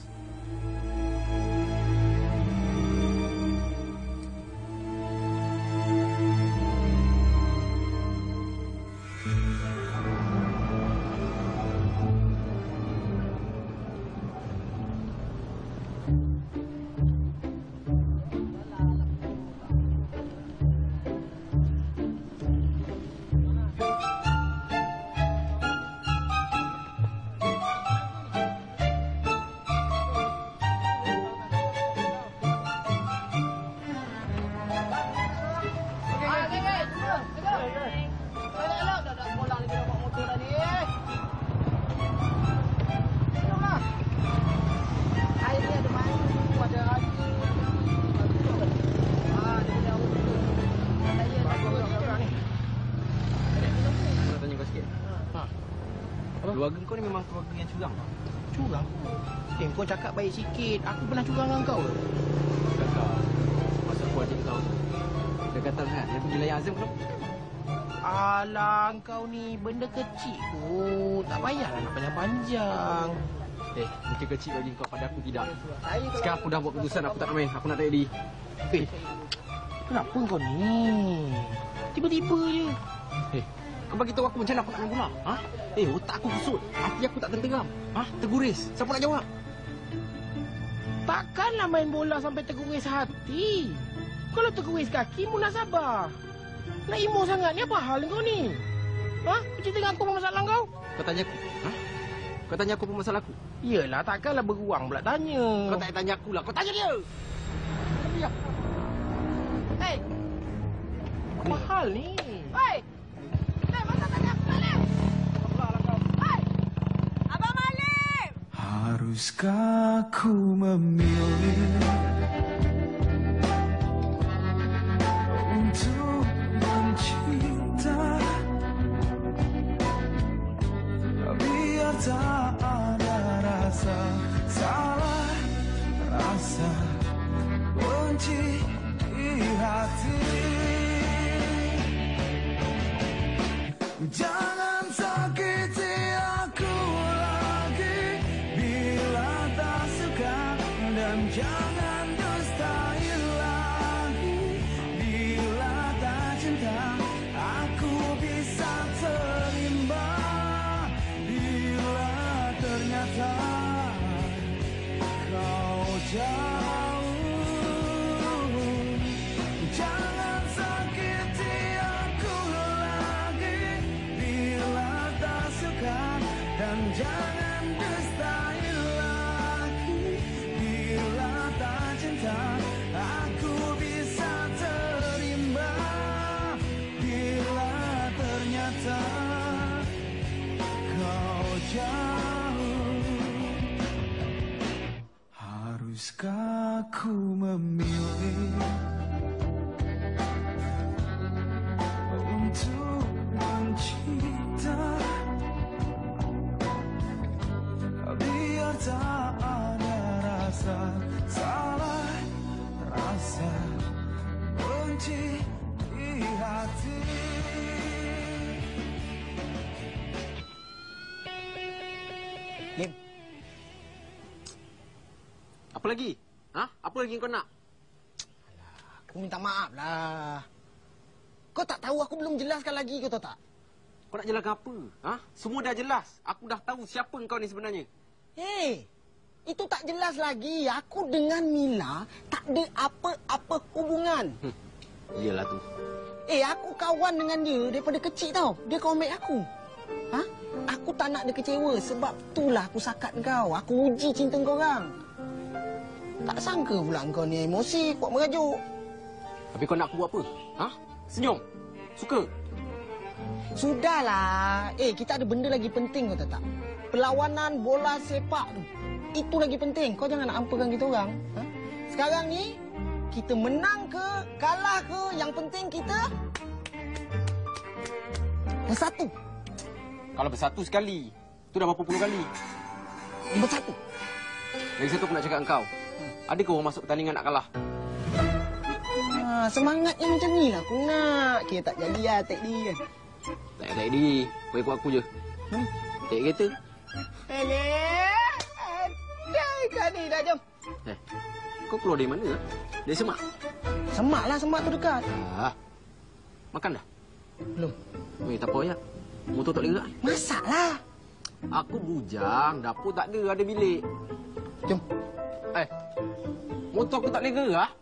Keluarga kau ni memang keluarga yang curang. Curang? Kau cakap baik sikit. Aku pernah curang dengan kau ke? Kakak, masa aku adik kau tu, dia kata kan, dia pergi layan Azim belum? Alah, kau ni benda kecil kot. Tak payahlah nak panjang-panjang. Mungkin kecil bagi kau, pada aku tidak. Sekarang aku dah buat keputusan, aku tak nak main. Aku nak ready. Kenapa kau ni? Tiba-tiba je. Kau bagi tahu aku macam mana aku nak main bola? Ha? Otak aku kusut. Hati aku tak tenteram. Ha? Terguris. Siapa nak jawab? Takkanlah main bola sampai terguris hati. Kalau terguris kaki, munasabah. Nak emo sangat ni, apa hal kau ni? Ha? Cerita dengan aku apa masalah kau? Kau tanya aku. Ha? Kau tanya aku apa masalah aku? Yelah, takkanlah beruang pula tanya. Kau tak tanya aku lah. Kau tanya dia. Hei! Apa hal ni? Hei! Masa tanya aku balik? Hei! Abang Malik! Haruskah aku memilih untuk mencinta, biar tak ada rasa salah, rasa benci di hati. Jangan sakiti aku lagi bila tak suka, dan jangan dustai lagi bila tak cinta. Aku bisa terima bila ternyata kau jauh. Jangan sakiti aku lagi bila tak suka, dan jangan dustai lagi bila tak cinta. Aku bisa terima bila ternyata kau jauh. Haruskah aku memilih untuk mencinta, biar tak ada rasa salah, rasa benci di hati. Lim. Apa lagi? Ha? Apa lagi kau nak? Aku minta maaf lah. Kau tak tahu aku belum jelaskan lagi, kau tahu tak? Kau nak jelaskan apa? Ha? Semua dah jelas. Aku dah tahu siapa kau ni sebenarnya. Hei, itu tak jelas lagi. Aku dengan Mila tak ada apa-apa hubungan. Iyalah tu. Aku kawan dengan dia daripada kecil tau. Dia kawan aku. Ha? Aku tak nak dia kecewa. Sebab itulah aku sakat kau. Aku uji cinta kau orang. Tak sangka pula kau ni emosi, kuat merajuk. Tapi kau nak aku buat apa? Ha? Senyum? Suka? Sudahlah. Kita ada benda lagi penting, kau tahu tak? Perlawanan bola sepak tu. Itu lagi penting. Kau jangan nak hampakan kita orang. Ha? Sekarang ni, kita menang ke, kalah ke, yang penting kita bersatu. Kalau bersatu sekali, tu dah berapa puluh kali? Bersatu. Lagi satu aku nak cakap dengan kau. Adakah orang masuk pertandingan nak kalah? Semangat yang macam ni lah aku nak. Kira tak jadi lah, tak di kan. Tak jadi. Kau ikut aku je. Tak kereta. Kan ni dah jom. Kau keluar dari mana? Dari Semak? Semak lah, Semak tu dekat. Makan dah? Belum. Tak apa ya. Motor tak boleh gerak. Masak lah. Aku bujang. Dapur tak ada bilik. Jom. Motor aku tak boleh gerak.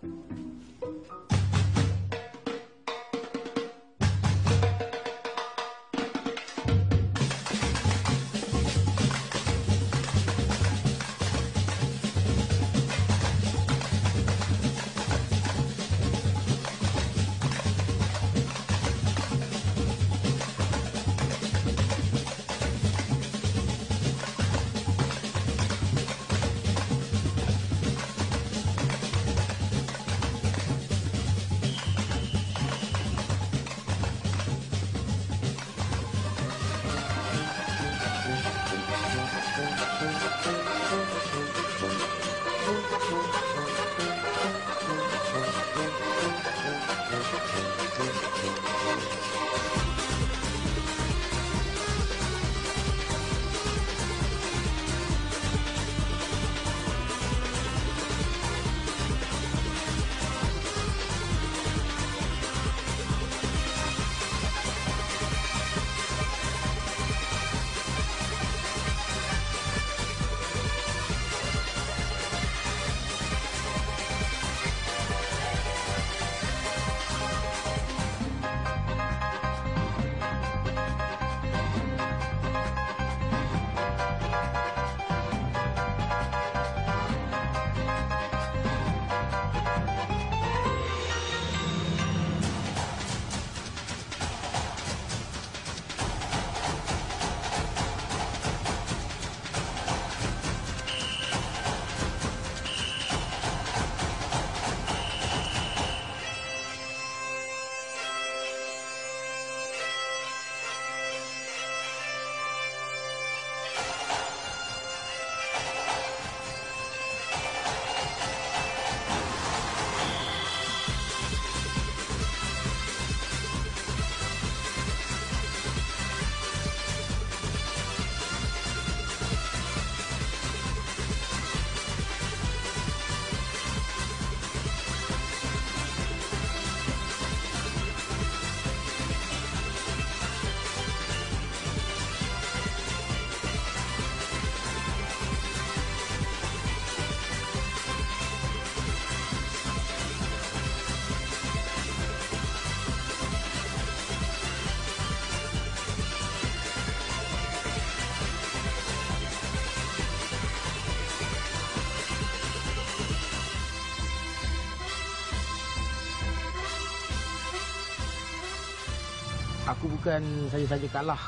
Aku bukan saja-saja kalah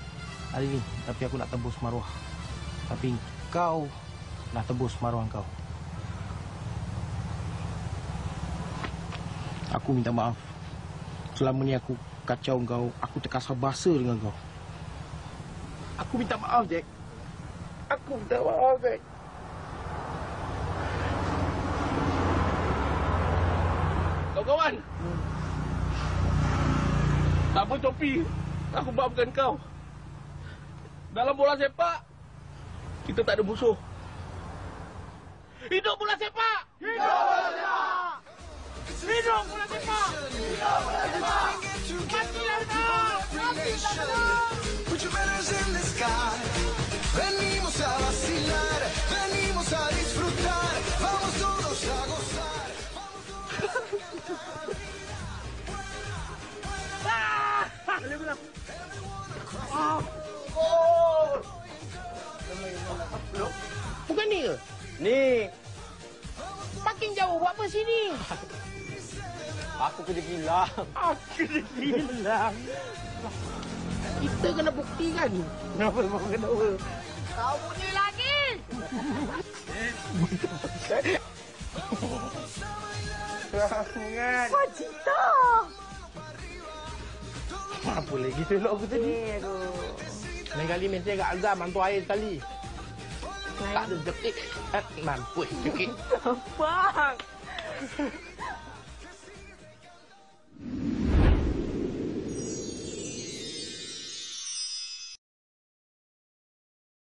hari ni, tapi aku nak tembus maruah. Tapi kau nak tembus maruah kau. Aku minta maaf. Selama ni aku kacau kau, aku terkasar bahasa dengan kau. Aku minta maaf, Jack. Aku minta maaf, Jack. Kawan-kawan. Tak apa, Topi. Aku maafkan kau. Dalam bola sepak, kita tak ada musuh. Hidup bola sepak! Hidup bola sepak! Hidup bola sepak! Hidup bola sepak! Matilah dah! Matilah dah! Put your banners in the sky. Venimos a vacilar, venimos a disfrutar. Vamos todos a gozar. Bukan ni ke? Ni, Makin jauh buat apa sini? aku kerja kilang. Aku dah hilang. Kita kena buktikan. Kenapa memang kenapa? Kau bunyi lagi! Sangat. Cita! Apa lagi tolong aku tadi? Aduh. Lain kali mesti agak azam mantu air sekali. Tak ada detik. Mampus sikit. Bang!